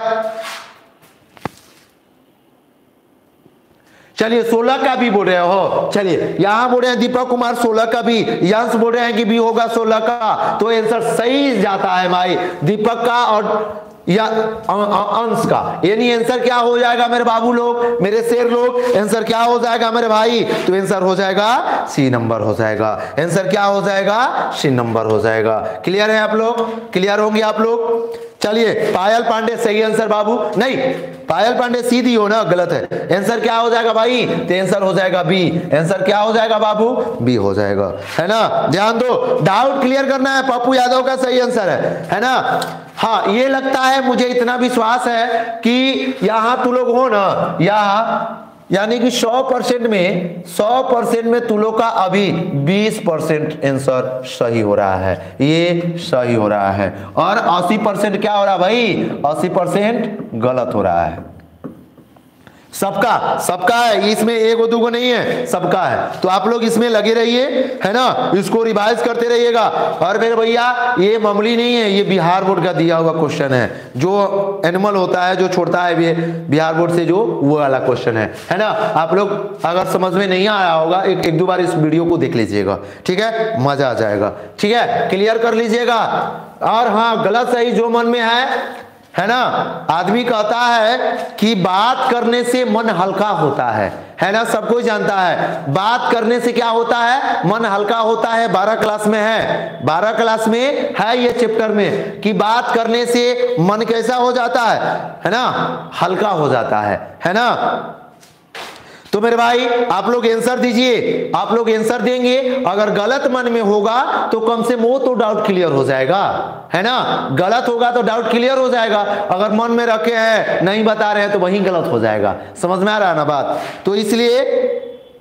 चलिए सोलह का भी बोल रहे हो, चलिए यहां बोल रहे हैं दीपक कुमार सोलह का भी, यंश बोल रहे हैं कि भी होगा सोलह का, तो आंसर सही जाता है भाई दीपक का और या अंश का, यानी आंसर क्या हो जाएगा मेरे बाबू लोग, मेरे शेर लोग, आंसर क्या हो जाएगा मेरे भाई, तो आंसर हो जाएगा सी नंबर हो जाएगा। आंसर क्या हो जाएगा, सी नंबर हो जाएगा। क्लियर है आप लोग, क्लियर होंगे आप लोग। चलिए पायल पांडे सही आंसर बाबू, नहीं पायल पांडे सीधी हो ना, गलत है। आंसर क्या हो जाएगा भाई, तो आंसर हो जाएगा बी। आंसर क्या हो जाएगा बाबू, बी हो जाएगा, है ना। ध्यान दो, डाउट क्लियर करना है, पप्पू यादव का सही आंसर है, है ना। हाँ ये लगता है, मुझे इतना विश्वास है कि यहां तू लोग हो ना, यहाँ यानी कि सौ परसेंट में सौ परसेंट में तू लोग का अभी बीस परसेंट आंसर सही हो रहा है, ये सही हो रहा है, और अस्सी परसेंट क्या हो रहा है भाई, अस्सी परसेंट गलत हो रहा है। सबका सबका है, इसमें एक दो को नहीं है, सबका है। तो आप लोग इसमें लगे रहिए, है ना, इसको रिवाइज करते रहिएगा। और मेरे भैया ये मामूली नहीं है, ये बिहार बोर्ड का दिया हुआ क्वेश्चन है, जो एनिमल होता है जो छोड़ता है बिहार बोर्ड से, जो वो वाला क्वेश्चन है, है ना। आप लोग अगर समझ में नहीं आया होगा, एक एक दो बार इस वीडियो को देख लीजिएगा, ठीक है, मजा आ जाएगा, ठीक है, क्लियर कर लीजिएगा। और हाँ गलत सही जो मन में है है ना, आदमी कहता है कि बात करने से मन हल्का होता है, है ना, सबको जानता है बात करने से क्या होता है, मन हल्का होता है। बारह क्लास में है, बारह क्लास में है ये चैप्टर में, कि बात करने से मन कैसा हो जाता है, है ना, हल्का हो जाता है, है ना। तो मेरे भाई आप लोग आंसर दीजिए, आप लोग आंसर देंगे, अगर गलत मन में होगा तो कम से वो तो डाउट क्लियर हो जाएगा, है ना। गलत होगा तो डाउट क्लियर हो जाएगा, अगर मन में रखे हैं नहीं बता रहे हैं तो वही गलत हो जाएगा। समझ में आ रहा है ना बात। तो इसलिए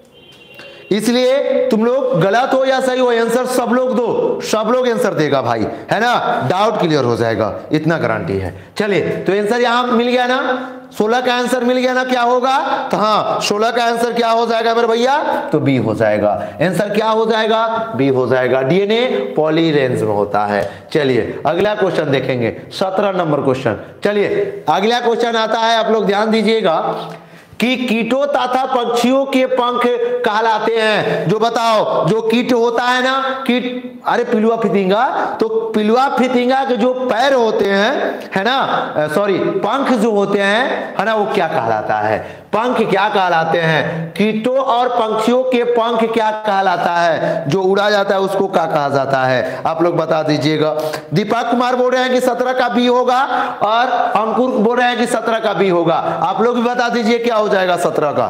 इसलिए तुम लोग गलत हो या सही हो, आंसर सब लोग दो, सब लोग आंसर देगा भाई, है ना, डाउट क्लियर हो जाएगा, इतना गारंटी है। चलिए तो आंसर यहां मिल गया ना, सोलह का आंसर मिल गया ना, क्या होगा, तो हाँ सोलह का आंसर क्या हो जाएगा मेरे भैया, तो बी हो जाएगा। आंसर क्या हो जाएगा, बी हो जाएगा, डीएनए पॉली रेंज में होता है। चलिए अगला क्वेश्चन देखेंगे, सत्रह नंबर क्वेश्चन। चलिए अगला क्वेश्चन आता है, आप लोग ध्यान दीजिएगा कि कीटों तथा पक्षियों के पंख कहलाते हैं। जो बताओ, जो कीट होता है ना, कीट, अरे पिलुआ फितिंगा, तो पिलुआ फितिंगा के जो पैर होते हैं, है ना, सॉरी पंख जो होते हैं, है ना, वो क्या कहलाता है, पंख क्या कहलाते हैं। कीटों और पंछियों के पंख क्या कहलाता है, जो उड़ा जाता है उसको क्या कहा जाता है, आप लोग बता दीजिएगा। दीपक कुमार बोल रहे हैं कि सत्रह का बी होगा, और अंकुर बोल रहे हैं कि सत्रह का बी होगा। आप लोग भी बता दीजिए क्या हो जाएगा सत्रह का।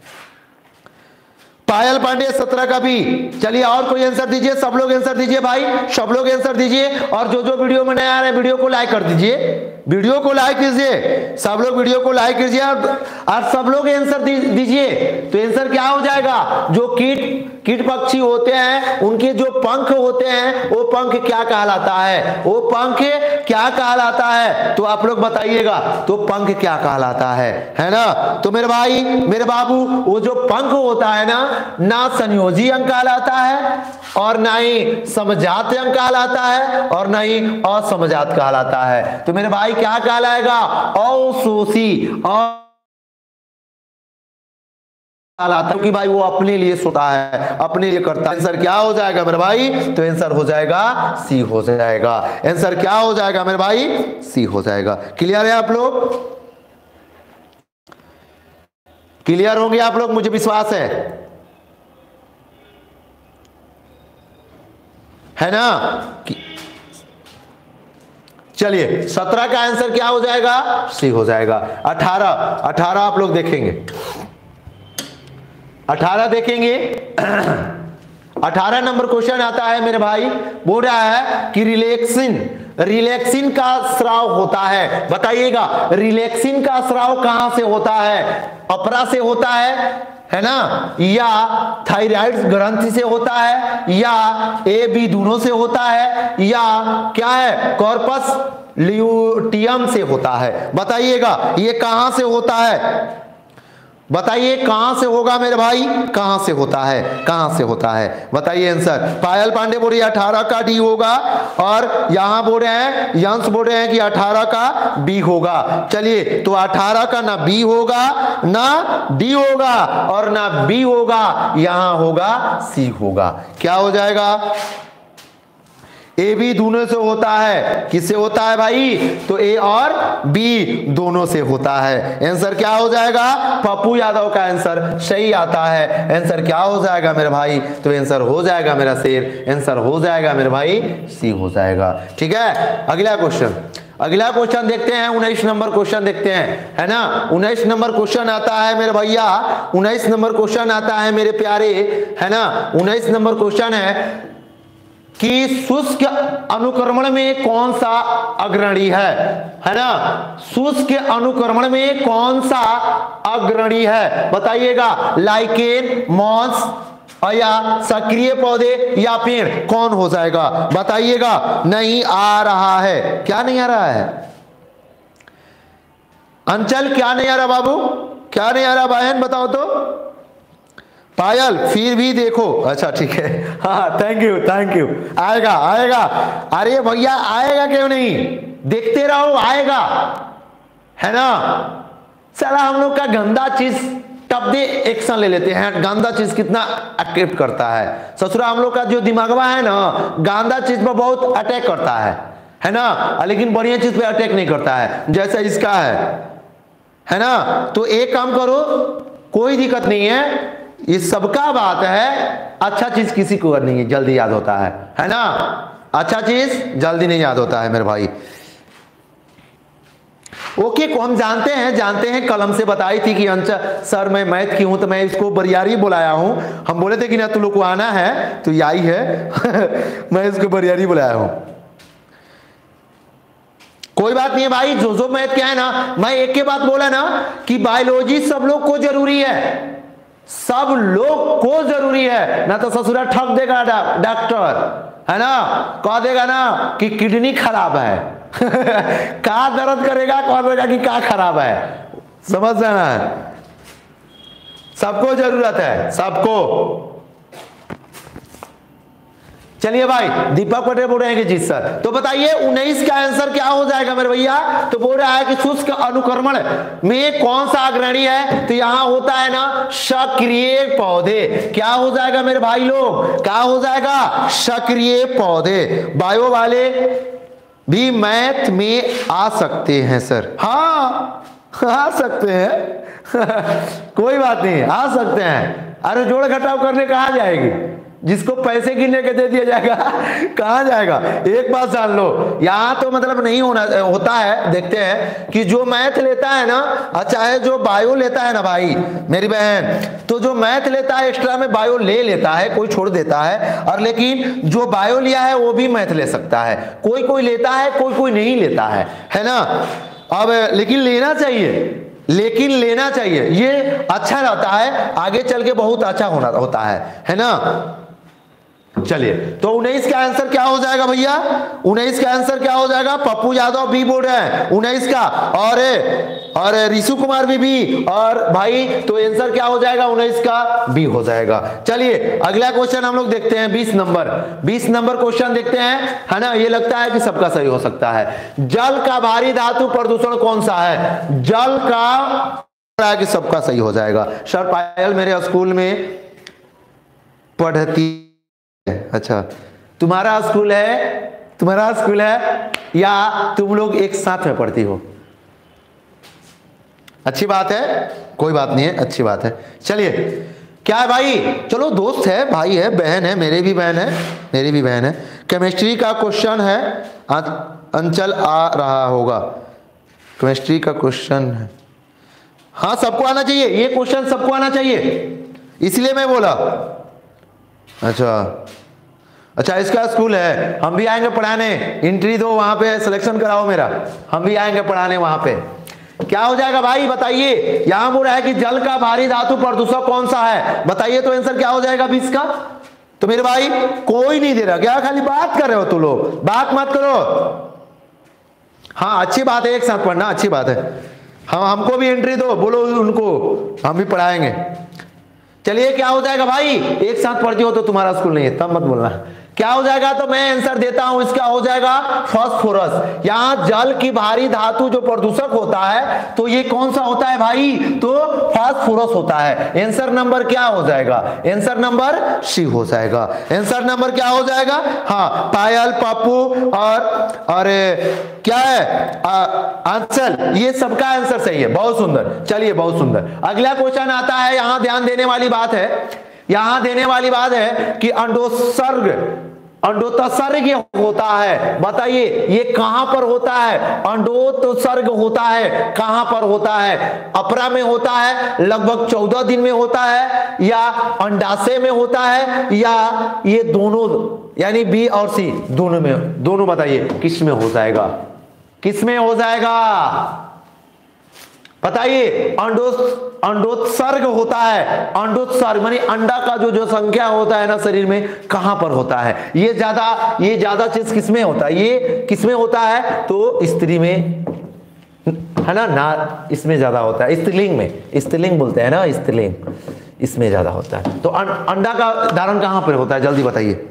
पायल पांडे सत्रह का भी। चलिए और कोई आंसर दीजिए, सब लोग आंसर दीजिए भाई, सब लोग आंसर दीजिए। और जो जो वीडियो में नया आ रहा है वीडियो को लाइक कर दीजिए, वीडियो को लाइक कीजिए, सब लोग वीडियो को लाइक कीजिए, और सब लोग आंसर दीजिए। तो आंसर क्या हो जाएगा, जो कीट कीट पक्षी होते हैं उनके जो पंख होते हैं वो पंख क्या कहलाता है, वो पंख क्या कहलाता है, तो आप लोग बताइएगा, तो पंख क्या कहलाता है, है ना। तो मेरे भाई मेरे बाबू, वो जो पंख होता है ना, ना संयोजी अंग कहलाता है, और ना ही समजात अंग कहलाता है, और ना ही असमजात कहलाता है। तो मेरे भाई क्या कहलाएगा, अवशोषी। और आता है कि भाई वो अपने लिए सोता है, अपने लिए करता है। आंसर क्या हो जाएगा मेरे भाई? तो आंसर हो जाएगा सी हो जाएगा। आंसर क्या हो जाएगा मेरे भाई? सी हो जाएगा। क्लियर है आप लोग? क्लियर होंगे आप लोग, मुझे विश्वास है, है ना? चलिए सत्रह का आंसर क्या हो जाएगा? सी हो जाएगा। अठारह, अठारह आप लोग देखेंगे, अठारह देखेंगे। अठारह नंबर क्वेश्चन आता है मेरे भाई, बोल रहा है कि रिलैक्सिन, रिलैक्सिन का स्राव होता है। बताइएगा रिलैक्सिन का स्राव कहां से होता है? अपरा से होता है, है ना, या थायराइड ग्रंथि से होता है, या ए बी दोनों से होता है, या क्या है कॉर्पस ल्यूटियम से होता है? बताइएगा ये कहां से होता है? बताइए कहां से होगा मेरे भाई? कहां से होता है? कहां से होता है? बताइए आंसर। पायल पांडे बोल रही है अठारह का डी होगा, और यहां बोल रहे हैं, यंस बोल रहे हैं कि अठारह का बी होगा। चलिए तो अठारह का ना बी होगा ना डी होगा और ना बी होगा, यहां होगा सी होगा। क्या हो जाएगा? ए बी दोनों से होता है। किससे होता है भाई? तो ए और बी दोनों से होता है। आंसर क्या हो जाएगा? पप्पू यादव का आंसर सही आता है। आंसर क्या हो जाएगा मेरे भाई? तो आंसर हो जाएगा मेरा शेर, आंसर हो जाएगा मेरे भाई सी हो जाएगा। ठीक है, अगला क्वेश्चन, अगला क्वेश्चन देखते हैं। उन्नीस नंबर क्वेश्चन देखते हैं, है ना। उन्नीस नंबर क्वेश्चन आता है मेरे भैया, उन्नीस नंबर क्वेश्चन आता है मेरे प्यारे, है ना। उन्नीस नंबर क्वेश्चन है कि शुष्क अनुक्रमण में कौन सा अग्रणी है, है ना। शुष्क अनुक्रमण में कौन सा अग्रणी है? बताइएगा लाइकेन, मॉस या सक्रिय पौधे या पेड़, कौन हो जाएगा? बताइएगा। नहीं आ रहा है, क्या नहीं आ रहा है? अंचल क्या नहीं आ रहा बाबू? क्या नहीं आ रहा बहन? बताओ तो। पायल फिर भी देखो, अच्छा ठीक है, हाँ थैंक यू थैंक यू। आएगा आएगा, अरे भैया आएगा क्यों नहीं? देखते रहो आएगा, है ना। चला हम लोग का गंदा चीज तब दे एक्शन ले लेते हैं। गंदा चीज कितना अट्रैक्ट करता है ससुरा, हम लोग का जो दिमागवा है ना गंदा चीज पर बहुत अटैक करता है, है ना, लेकिन बढ़िया चीज पे अटैक नहीं करता है, जैसा इसका है, है ना। तो एक काम करो, कोई दिक्कत नहीं है, ये सबका बात है। अच्छा चीज किसी को नहीं है जल्दी याद होता है, है ना। अच्छा चीज जल्दी नहीं याद होता है मेरे भाई। ओके को हम जानते हैं, जानते हैं कलम से बताई थी कि अंचा सर मैं मैथ की हूं तो मैं इसको बरियारी बुलाया हूं। हम बोले थे कि ना तू लोग को आना है तो ये आई है मैं इसको बरियारी बुलाया हूं। कोई बात नहीं है भाई, जो जो मैथ क्या है ना, मैं एक के बात बोला ना कि बायोलॉजी सब लोग को जरूरी है, सब लोग को जरूरी है, ना तो ससुरा ठग देगा डॉक्टर, है ना, कह देगा ना कि किडनी खराब है का दर्द करेगा, कह देगा कि का खराब है। समझ जाना है, सबको जरूरत है, सबको। चलिए भाई दीपक पटेल बोल रहे हैं कि जी सर। तो बताइए उन्नीस का आंसर क्या हो जाएगा मेरे भैया? तो बोल रहा है कि शुष्क अनुक्रमण में कौन सा अग्रणी है? तो यहां होता है ना सक्रिय पौधे। क्या हो जाएगा मेरे भाई लोग? क्या हो जाएगा? सक्रिय पौधे। बायो वाले भी मैथ में आ सकते हैं सर? हाँ आ सकते हैं कोई बात नहीं, आ सकते हैं। अरे जोड़ घटाव करने कहाँ जाएगी? जिसको पैसे गिनने के दे दिया जाएगा कहां जाएगा? एक बात जान लो, यहां तो मतलब नहीं होना होता है। देखते हैं कि जो मैथ लेता है ना, चाहे जो बायो लेता है ना भाई मेरी बहन, तो जो मैथ लेता है एक्स्ट्रा में बायो ले लेता है, कोई छोड़ देता है, और लेकिन जो बायो लिया है वो भी मैथ ले सकता है। कोई कोई लेता है, कोई कोई नहीं लेता है, है ना। अब लेकिन लेना चाहिए, लेकिन लेना चाहिए, ये अच्छा रहता है, आगे चल के बहुत अच्छा होना होता है, है ना। चलिए तो उन्नीस का आंसर क्या हो जाएगा भैया? उन्नीस का आंसर क्या हो जाएगा? पप्पू यादव बी बोल रहे हैं उन्नीस का, और और ऋषु कुमार भी बी, और भाई तो आंसर क्या हो जाएगा? उन्नीस का बी हो जाएगा। चलिए अगला क्वेश्चन हम लोग देखते हैं, बीस नंबर बीस नंबर क्वेश्चन देखते हैं, है ना। ये लगता है कि सबका सही हो सकता है। जल का भारी धातु प्रदूषण कौन सा है? जल का रहा है कि सबका सही हो जाएगा। सर पायल मेरे स्कूल में पढ़ती है। अच्छा, तुम्हारा स्कूल है, तुम्हारा स्कूल है या तुम लोग एक साथ में पढ़ती हो? अच्छी बात है, कोई बात नहीं है, अच्छी बात है। चलिए, क्या है भाई, चलो दोस्त है, भाई है, बहन है, मेरे भी बहन है, मेरी भी बहन है। केमिस्ट्री का क्वेश्चन है, अंचल आ रहा होगा। केमिस्ट्री का क्वेश्चन है, हाँ सबको आना चाहिए, ये क्वेश्चन सबको आना चाहिए, इसलिए मैं बोला। अच्छा अच्छा, इसका स्कूल है, हम भी आएंगे पढ़ाने, एंट्री दो वहां पे, सिलेक्शन कराओ मेरा, हम भी आएंगे पढ़ाने वहां पे। क्या हो जाएगा भाई बताइए, यहां बोल रहा है कि जल का भारी धातु प्रदूषक कौन सा है, बताइए तो आंसर क्या हो जाएगा बीस का। तो मेरे भाई कोई नहीं दे रहा, क्या खाली बात कर रहे हो तुम लोग, बात मत करो। हाँ अच्छी बात है, एक साथ पढ़ना अच्छी बात है। हाँ हमको भी एंट्री दो, बोलो उनको, हम भी पढ़ाएंगे। चलिए क्या हो जाएगा भाई, एक साथ पढ़ते हो तो तुम्हारा स्कूल नहीं है, तब मत बोलना। क्या हो जाएगा, तो मैं आंसर देता हूं, इसका हो जाएगा फास्फोरस। यहां जल की भारी धातु जो प्रदूषक होता है, तो ये कौन सा होता है भाई, तो फास्फोरस होता है। आंसर नंबर क्या हो जाएगा, आंसर नंबर सी हो जाएगा। आंसर नंबर क्या हो जाएगा, हाँ पायल, पप्पू और अरे क्या है आंचल, ये सबका आंसर सही है, बहुत सुंदर। चलिए बहुत सुंदर, अगला क्वेश्चन आता है, यहां ध्यान देने वाली बात है, यहां देने वाली बात है कि अंडोत्सर्ग, अंडोत्सर्ग होता है, बताइए ये कहां पर होता है, अंडोत्सर्ग होता है कहां पर होता है, अपरा में होता है, लगभग चौदह दिन में होता है, या अंडाशय में होता है, या ये दोनों यानी बी और सी दोनों में, दोनों बताइए किस में हो जाएगा, किस में हो जाएगा बताइए। अंडोस अंडोत्सर्ग होता है, अंडोत्सर्ग मानी अंडा का जो जो संख्या होता है ना शरीर में, कहां पर होता है, ये ज्यादा ये ज्यादा चीज किसमें होता है, ये किसमें होता है, तो स्त्री में है ना, ना इसमें ज्यादा होता है, स्त्रीलिंग में, स्त्रीलिंग बोलते हैं ना, स्त्रीलिंग, इसमें ज्यादा होता है। तो अंडा का धारण कहां पर होता है, जल्दी बताइए।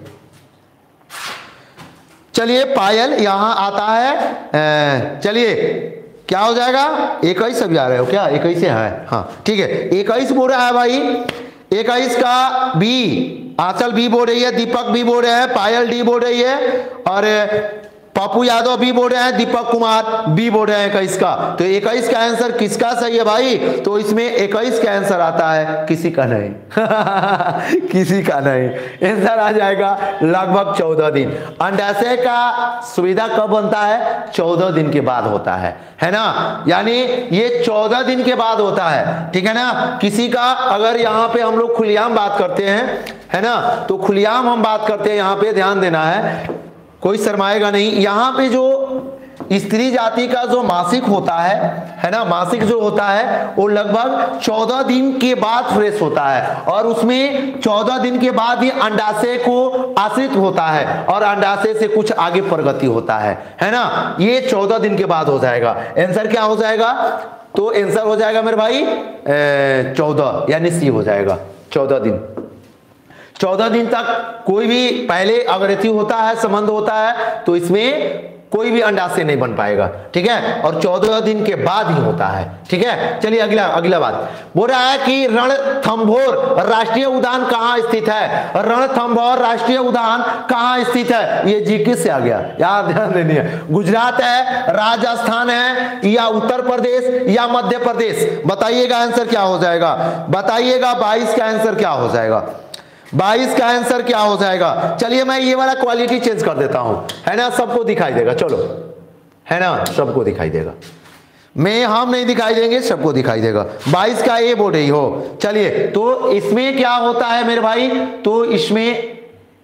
चलिए पायल यहां आता है, चलिए क्या हो जाएगा, इक्कीस अभी आ रहे हो क्या, इक्कीस है, हाँ ठीक है, इक्कीस बोल रहा है भाई, इक्कीस का बी, आंचल बी बोल रही है, दीपक बी बोल रहे हैं, पायल डी बोल रही है, और पप्पू यादव बी बोल रहे हैं, दीपक कुमार बी बोल रहे हैं इक्कीस का। तो इक्कीस का आंसर किसका सही है भाई, तो इसमें इक्कीस का आंसर आता है, किसी का नहीं किसी का नहीं, आंसर आ जाएगा लगभग चौदह दिन। अंडाशय का सुविधा कब बनता है, चौदह दिन के बाद होता है, है ना, यानी ये चौदह दिन के बाद होता है, ठीक है ना। किसी का अगर यहाँ पे हम लोग खुलेआम बात करते हैं, है ना, तो खुलेआम हम बात करते हैं, यहाँ पे ध्यान देना है, कोई शर्माएगा नहीं। यहाँ पे जो स्त्री जाति का जो मासिक होता है है ना, मासिक जो होता है वो लगभग चौदह दिन के बाद फ्रेश होता है, और उसमें चौदह दिन के बाद ही अंडाशय को आश्रित होता है, और अंडाशय से कुछ आगे प्रगति होता है, है ना, ये चौदह दिन के बाद हो जाएगा। आंसर क्या हो जाएगा, तो आंसर हो जाएगा मेरे भाई चौदह, यानी सी हो जाएगा, चौदह दिन। चौदह दिन तक कोई भी पहले अगर एथी होता है, संबंध होता है, तो इसमें कोई भी अंडाशय नहीं बन पाएगा, ठीक है, और चौदह दिन के बाद ही होता है, ठीक है। चलिए अगला अगला बात बोल रहा है कि रणथंभौर राष्ट्रीय उद्यान कहाँ स्थित है, रणथंभौर राष्ट्रीय उद्यान कहाँ स्थित है, ये जीके से आ गया यार, ध्यान देनी है। गुजरात है, राजस्थान है, या उत्तर प्रदेश या मध्य प्रदेश, बताइएगा आंसर क्या हो जाएगा, बताइएगा बाईस का आंसर क्या हो जाएगा, बाईस का आंसर क्या हो जाएगा। चलिए मैं ये वाला क्वालिटी चेंज कर देता हूं, है ना, सबको दिखाई देगा, चलो है ना, सबको दिखाई देगा, मैं हम नहीं दिखाई देंगे, सबको दिखाई देगा। बाईस का ए बोल रही हो, चलिए तो इसमें क्या होता है मेरे भाई, तो इसमें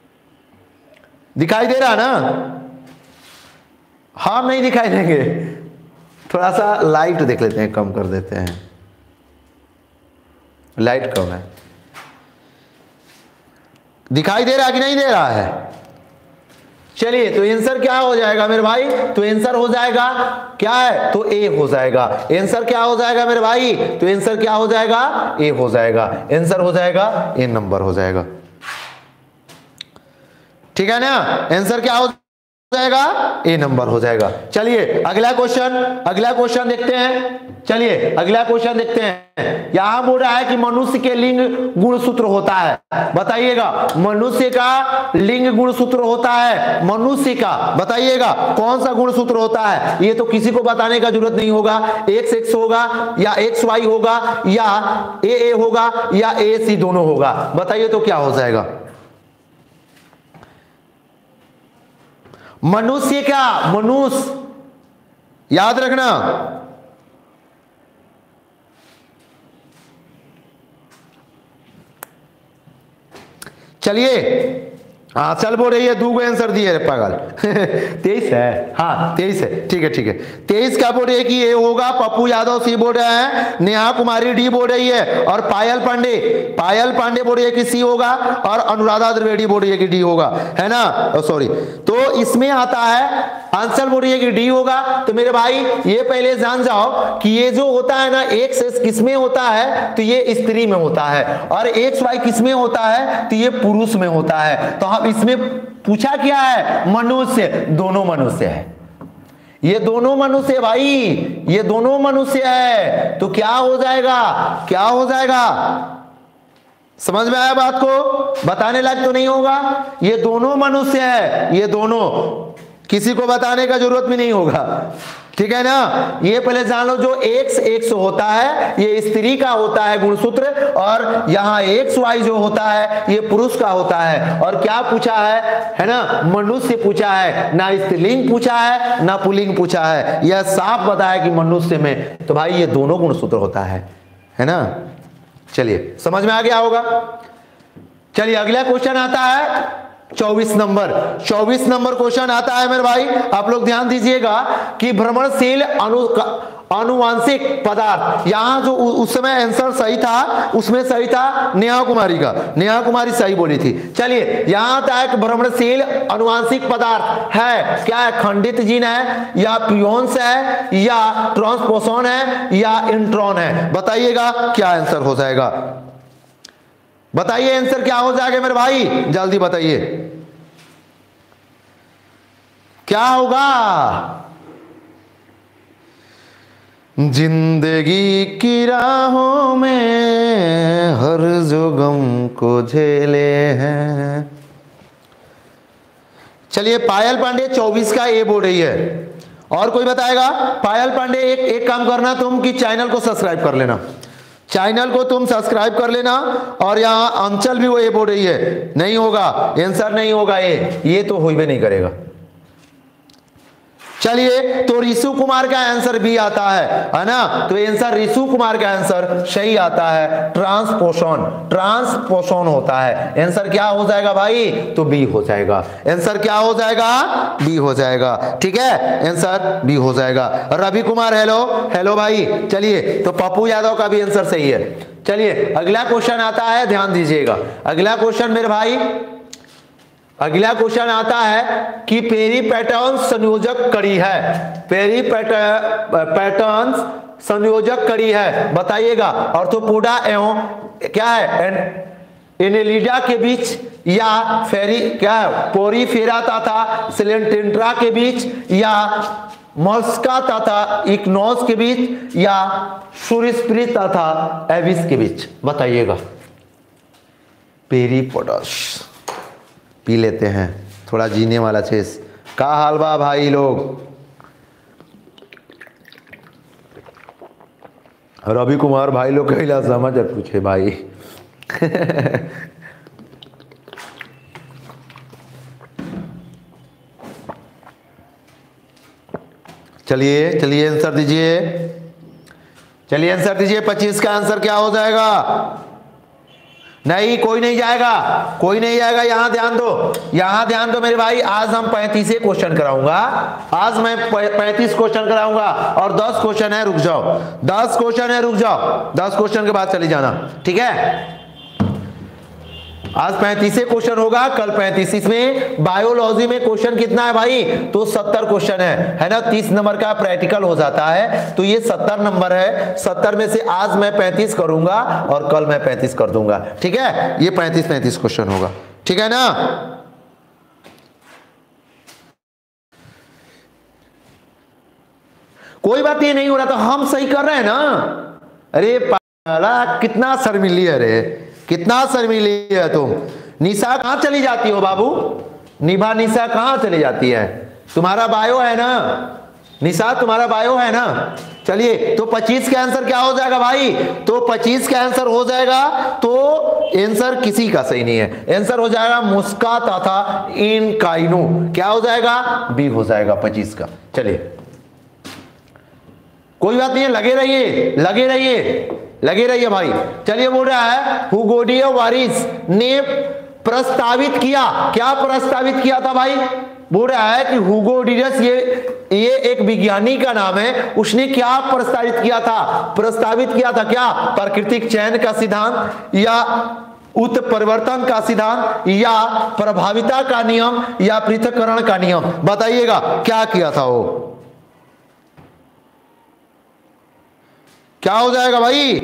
दिखाई दे रहा ना, हम नहीं दिखाई देंगे, थोड़ा सा लाइट देख लेते हैं, कम कर देते हैं, लाइट कम है, दिखाई दे रहा कि नहीं दे रहा है। चलिए तो आंसर क्या हो जाएगा मेरे भाई, तो आंसर हो जाएगा क्या है, तो ए हो जाएगा। आंसर क्या हो जाएगा मेरे भाई, तो आंसर क्या हो जाएगा, ए हो जाएगा, आंसर हो जाएगा ए नंबर हो जाएगा, ठीक है ना। आंसर क्या हो जाएगा, ए नंबर हो जाएगा। चलिए अगला क्वेश्चन, अगला क्वेश्चन देखते हैं। चलिए अगला क्वेश्चन देखते हैं। यहां बोल रहा है कि मनुष्य के लिंग गुणसूत्र होता है। बताइएगा मनुष्य का लिंग गुणसूत्र होता है, मनुष्य का बताइएगा कौन सा गुणसूत्र होता है। ये तो किसी को बताने का जरूरत नहीं होगा। एक्स एक्स होगा या एक्स वाई होगा या ए ए होगा या ए सी दोनों होगा। बताइए तो क्या हो जाएगा। मनुष्य का, मनुष्य याद रखना। चलिए हाँ चल बोल रही है, दो आंसर दिए पागल। तेईस है, हाँ तेईस है, ठीक है ठीक है। तेईस क्या बोल रही है कि ये होगा। पप्पू यादव सी बोल रहे हैं, नेहा कुमारी डी बोल रही है और पायल पांडे, पायल पांडे बोल रही है कि सी होगा और अनुराधा द्विवेदी बोल रही है कि डी होगा, है ना। सॉरी, तो इसमें आता है आंसर बोल रही है कि डी होगा। तो मेरे भाई ये पहले जान जाओ कि ये जो होता है ना एक्स एक्स किसमें होता है, तो ये स्त्री में होता है, और एक्स वाई किसमें होता है, तो ये पुरुष में होता है। तो हम इसमें पूछा क्या है, मनुष्य, दोनों मनुष्य है, ये दोनों मनुष्य भाई, ये दोनों मनुष्य है। तो क्या हो जाएगा, क्या हो जाएगा, समझ में आया बात को, बताने लायक तो नहीं होगा। ये दोनों मनुष्य है, ये दोनों, किसी को बताने का जरूरत भी नहीं होगा, ठीक है ना। ये पहले जान लो, जो एक्स एक्स होता है ये स्त्री का होता है गुणसूत्र, और यहाँ एक्स वाई जो होता है ये पुरुष का होता है। और क्या पूछा है, है ना, मनुष्य पूछा है, ना स्त्रीलिंग पूछा है ना पुल्लिंग पूछा है। यह साफ बताया कि मनुष्य में, तो भाई ये दोनों गुणसूत्र होता है, है ना। चलिए समझ में आ गया होगा। चलिए अगला क्वेश्चन आता है चौबीस नंबर, चौबीस नंबर क्वेश्चन आता है मेरे भाई। आप लोग ध्यान दीजिएगा कि भ्रमणशील अनु अनुवांशिक पदार्थ, यहां जो उस समय आंसर सही था उसमें सही था नेहा कुमारी का, नेहा कुमारी सही बोली थी। चलिए यहां तक भ्रमणशील अनुवांशिक पदार्थ है क्या है, खंडित जीन है या पियोन्स है या ट्रांसपोसन है या इंट्रॉन है। बताइएगा क्या आंसर हो जाएगा, बताइए आंसर क्या हो जाएगा मेरे भाई, जल्दी बताइए क्या होगा। जिंदगी की राहों में हर जो गम को झेले हैं। चलिए पायल पांडे चौबीस का ए बोल रही है, और कोई बताएगा। पायल पांडे एक एक काम करना तुम कि चैनल को सब्सक्राइब कर लेना, चैनल को तुम सब्सक्राइब कर लेना। और यहाँ अंचल भी वो ए बोल रही है, नहीं होगा आंसर, नहीं होगा ये ये तो हो ही नहीं करेगा। चलिए तो ऋषु कुमार का आंसर भी आता है, है ना। तो आंसर ऋषु कुमार का आंसर सही आता है, ट्रांसपोषण, ट्रांसपोषण होता है। आंसर क्या हो जाएगा भाई, तो बी हो जाएगा। आंसर क्या हो जाएगा, बी हो जाएगा, ठीक है, आंसर बी हो जाएगा। रवि कुमार हेलो, हेलो भाई। चलिए तो पप्पू यादव का भी आंसर सही है। चलिए अगला क्वेश्चन आता है, ध्यान दीजिएगा। अगला क्वेश्चन मेरे भाई, अगला क्वेश्चन आता है कि पेरीपेटर्न संयोजक कड़ी है, पेरीपेटर्न संयोजक कड़ी है। बताइएगा ऑर्थोपोडा एवं क्या है एनेलिडा के बीच या फेरी क्या है पोरीफेरा तथा सिलेंटेंट्रा के बीच या मोल्स्का तथा इक्नोस के बीच या सूरिस्प्री तथा एविस के बीच। बताइएगा पेरीपोडस पी लेते हैं, थोड़ा जीने वाला चीज। का हाल बा भाई लोग, रवि कुमार भाई लोग कहला समझ पूछे भाई। चलिए चलिए आंसर दीजिए, चलिए आंसर दीजिए। पच्चीस का आंसर क्या हो जाएगा, नहीं कोई नहीं जाएगा, कोई नहीं जाएगा। यहां ध्यान दो, यहां ध्यान दो मेरे भाई। आज हम पैंतीस क्वेश्चन कराऊंगा, आज मैं पैंतीस क्वेश्चन कराऊंगा और दस क्वेश्चन है रुक जाओ, दस क्वेश्चन है रुक जाओ, दस क्वेश्चन के बाद चली जाना, ठीक है। आज पैंतीस क्वेश्चन होगा, कल पैंतीस। इसमें बायोलॉजी में क्वेश्चन कितना है भाई, तो सत्तर क्वेश्चन है, है ना। तीस नंबर का प्रैक्टिकल हो जाता है, तो ये सत्तर नंबर है। सत्तर में से आज मैं पैंतीस करूंगा और कल मैं पैंतीस कर दूंगा, ठीक है। ये पैंतीस पैंतीस क्वेश्चन होगा, ठीक है ना। कोई बात ये नहीं हो रहा तो हम सही कर रहे हैं ना। अरे पाला कितना शर्मिली है रे, कितना शर्मिली है तुम। निशा कहाँ चली जाती हो बाबू? निभा निशा कहाँ चली जाती है? तुम्हारा बायो है ना निशा, तुम्हारा बायो है ना। चलिए तो पच्चीस का आंसर क्या हो जाएगा भाई? तो पच्चीस का आंसर हो जाएगा, तो आंसर किसी का सही नहीं है। आंसर हो जाएगा मुस्का तथा इन काइनो। क्या हो जाएगा? बी हो जाएगा पच्चीस का। चलिए कोई बात नहीं है, लगे रहिए लगे रहिए लगे रहिए भाई। चलिए बोल रहा है हुगोडियो वारिस ने प्रस्तावित किया। क्या प्रस्तावित किया था भाई? बोल रहा है कि हुगोडियस ये ये एक विज्ञानी का नाम है, उसने क्या प्रस्तावित किया था? प्रस्तावित किया था क्या? प्राकृतिक चयन का सिद्धांत, या उत्परिवर्तन का सिद्धांत, या प्रभाविता का नियम, या पृथक्करण का नियम। बताइएगा क्या किया था वो? क्या हो जाएगा भाई?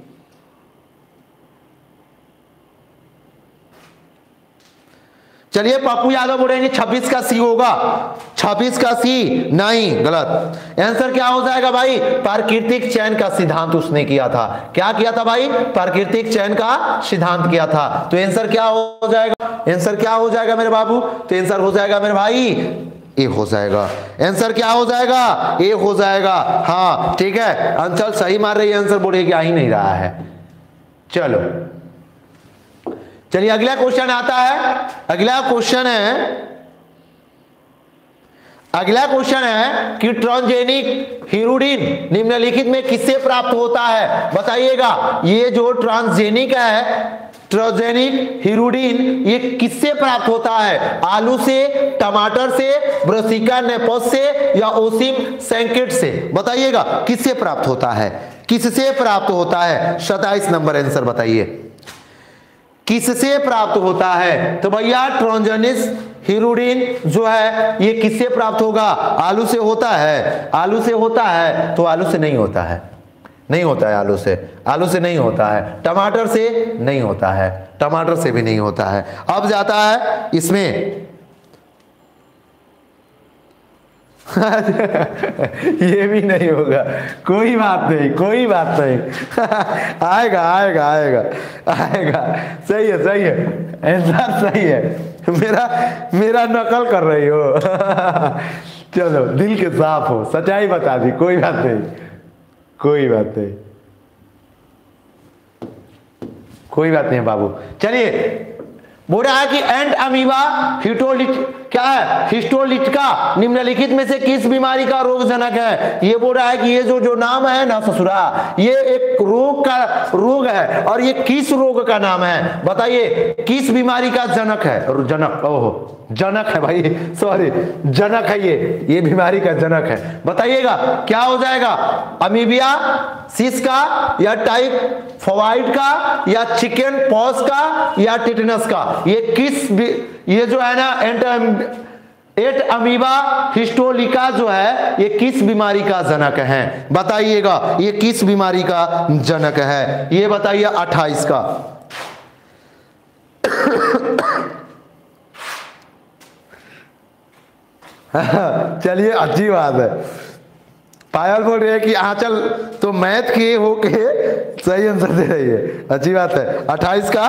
चलिए पप्पू यादव बोलेंगे छब्बीस का सी होगा। छब्बीस का सी नहीं, गलत। आंसर क्या हो जाएगा भाई? प्राकृतिक चयन का सिद्धांत उसने किया था। क्या किया था भाई? प्राकृतिक चयन का सिद्धांत किया था। तो आंसर क्या हो जाएगा? आंसर क्या हो जाएगा मेरे बाबू? तो आंसर हो जाएगा मेरे भाई ए हो जाएगा। आंसर क्या हो जाएगा? ए हो जाएगा। हाँ ठीक है, अंचल सही मार रही है, आंसर बोले कि आ ही नहीं रहा है। चलो चलिए अगला क्वेश्चन आता है। अगला क्वेश्चन है अगला क्वेश्चन है कि ट्रांसजेनिक हीरोडिन निम्नलिखित में किससे प्राप्त होता है? बताइएगा। ये जो ट्रांसजेनिक है, ट्रांसजेनिक हीरोडिन, ये किससे प्राप्त होता है? आलू से, टमाटर से, ब्रासिका नेपस से, या ओसिम सैंकेट से? बताइएगा किससे प्राप्त होता है? किससे प्राप्त होता है? सत्ताईस नंबर आंसर बताइए, किससे प्राप्त होता है? तो भैया ट्रांसजेनिक हीरोडिन जो है ये किससे प्राप्त होगा? आलू से होता है। आलू से होता है तो आलू से नहीं होता है, नहीं होता है आलू से, आलू से नहीं होता है। टमाटर से नहीं होता है, टमाटर से भी नहीं होता है। अब जाता है इसमें ये भी नहीं होगा, कोई बात नहीं, कोई बात नहीं आएगा आएगा आएगा आएगा। सही है सही है, आंसर सही है। मेरा मेरा नकल कर रही हो चलो दिल के साफ हो, सच्चाई बता दी, कोई बात नहीं, कोई बात नहीं, कोई बात नहीं बाबू। चलिए बोल रहा है कि एंट अमीबा हिस्टोलिट क्या है? हिस्टोलिटिका निम्नलिखित में से किस बीमारी का रोगजनक है? ये बोल रहा है कि ये जो जो नाम है ना ससुरा, ये एक रोग का रोग है, और ये किस रोग का नाम है? बताइए किस बीमारी का जनक है? जनक, ओहो जनक है भाई, सॉरी जनक है, ये ये बीमारी का जनक है। बताइएगा क्या हो जाएगा? अमीबिया सिस का, या टाइफाइड का, या चिकन पॉक्स का, या टिटनस का? ये किस ये जो है ना एंट एट अमीबा हिस्टोलिका जो है ये किस बीमारी का जनक है? बताइएगा ये किस बीमारी का जनक है? ये बताइए अट्ठाईस का चलिए अच्छी बात है। पायल बोल रही है कि आंचल तो मैथ के होके सही आंसर दे रही है, अच्छी बात है। अट्ठाईस का,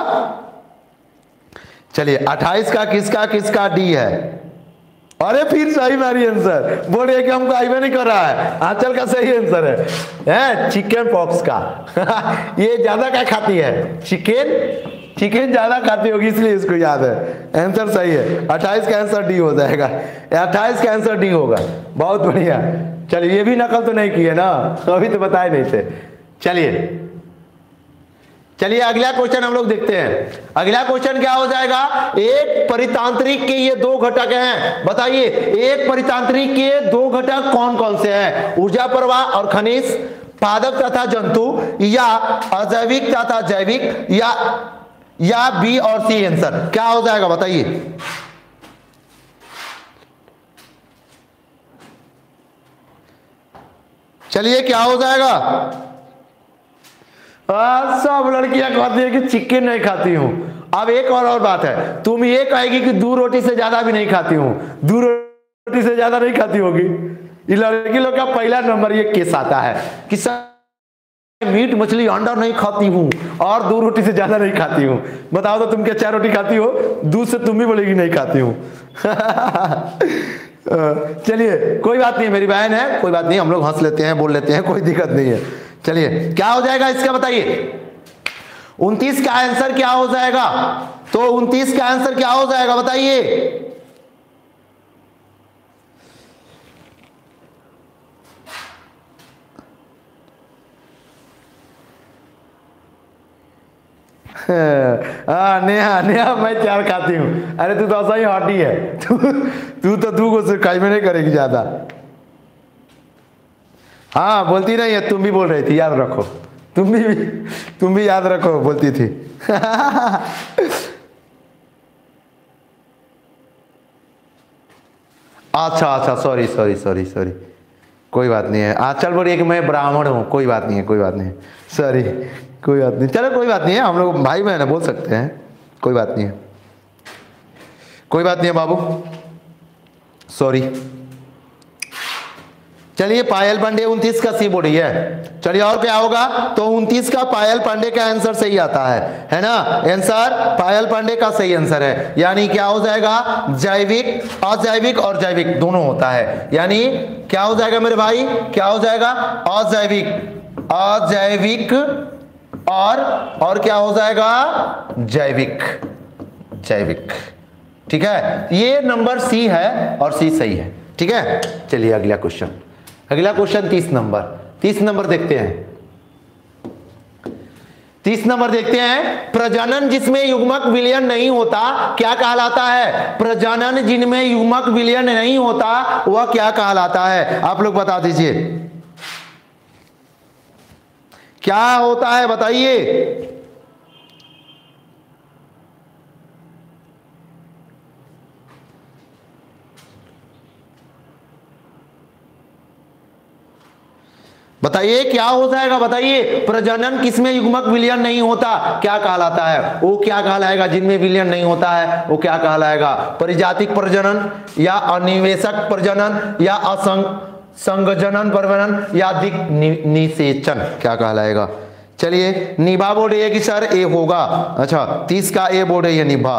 चलिए अट्ठाईस का किसका किसका डी है? अरे फिर सही मारी आंसर, बोल रही है कि हमको आईवे नहीं कर रहा है, आंचल का सही आंसर है, है चिकन पॉक्स का ये ज्यादा क्या खाती है? चिकन चिकन ज्यादा खाती होगी इसलिए इसको याद है। आंसर सही है, अट्ठाईस का आंसर डी हो जाएगा, अट्ठाईस का आंसर डी होगा। बहुत बढ़िया। चलिए ये भी नकल तो नहीं किए ना, अभी तो बताए नहीं थे। चलिए चलिए अगला क्वेश्चन हम लोग देखते हैं। अगला क्वेश्चन क्या हो जाएगा? एक परितांत्रिक के ये दो घटक हैं, बताइए एक परितांत्रिक के दो घटक कौन कौन से हैं? ऊर्जा प्रवाह और खनिज, पादप तथा जंतु, या अजैविक तथा जैविक, या या बी और सी? आंसर क्या हो जाएगा बताइए? चलिए क्या हो जाएगा? आ, सब लड़कियां कहती है कि चिकन नहीं खाती हूं। अब एक और और बात है, तुम ये कहेगी कि दो रोटी से ज्यादा भी नहीं खाती हूं, दो रोटी से ज्यादा नहीं खाती होगी, ये लड़की लोग का पहला नंबर ये केस आता है कि सर मीट मछली अंडा नहीं खाती हूँ और दो रोटी से ज्यादा नहीं खाती हूँ। बताओ तो तुम क्या चार रोटी खाती हो? दूध से तुम भी बोलेगी नहीं खाती हूँ। चलिए कोई बात नहीं, मेरी बहन है, कोई बात नहीं, हम लोग हंस लेते हैं, बोल लेते हैं, कोई दिक्कत नहीं है। चलिए क्या हो जाएगा इसका बताइए? उनतीस का आंसर क्या हो जाएगा? तो उनतीस का आंसर क्या हो जाएगा बताइए? हाँ नेहा, नेहा मैं चार खाती हूँ। अरे तू तो ऐसा ही हॉटी है, तू तू तो तू को खाई में नहीं करेगी ज्यादा। हाँ बोलती नहीं है, तुम भी बोल रही थी, याद रखो, तुम भी तुम भी याद रखो बोलती थी। अच्छा अच्छा सॉरी सॉरी सॉरी सॉरी कोई बात नहीं है। आंचल बोल रही है कि मैं ब्राह्मण हूँ, कोई बात नहीं है, कोई बात नहीं है, सॉरी कोई बात नहीं, चलो कोई बात नहीं है, हम लोग भाई बहन है बोल सकते हैं, कोई बात नहीं है, कोई बात नहीं है बाबू, सॉरी। चलिए पायल पांडे उनतीस का सी बोल रही है। चलिए और क्या होगा? तो उनतीस का पायल पांडे का आंसर सही आता है, है ना? आंसर पायल पांडे का सही आंसर है। यानी क्या हो जाएगा? जैविक, अजैविक और जैविक दोनों होता है। यानी क्या हो जाएगा मेरे भाई? क्या हो जाएगा? अजैविक, अजैविक और और क्या हो जाएगा? जैविक, जैविक। ठीक है, ये नंबर सी है और सी सही है। ठीक है, चलिए अगला क्वेश्चन, अगला क्वेश्चन तीस नंबर, तीस नंबर देखते हैं। तीस नंबर देखते हैं, प्रजनन जिसमें युग्मक विलयन नहीं होता क्या कहलाता है? प्रजनन जिनमें युग्मक विलयन नहीं होता वह क्या कहलाता है? आप लोग बता दीजिए क्या होता है, बताइए। बताइए क्या हो जाएगा? बताइए प्रजनन किसमें युग्मक विलयन नहीं होता क्या कहलाता है? वो क्या कहलाएगा? जिनमें विलयन नहीं होता है वो क्या कहलाएगा? परिजातिक प्रजनन या अनिवेशक प्रजनन या असंग संगजनन प्रजनन या दिक नि, निषेचन क्या कहलाएगा? चलिए निभा बोल रही है कि सर ए होगा। अच्छा तीस का ए बोल रही है निभा।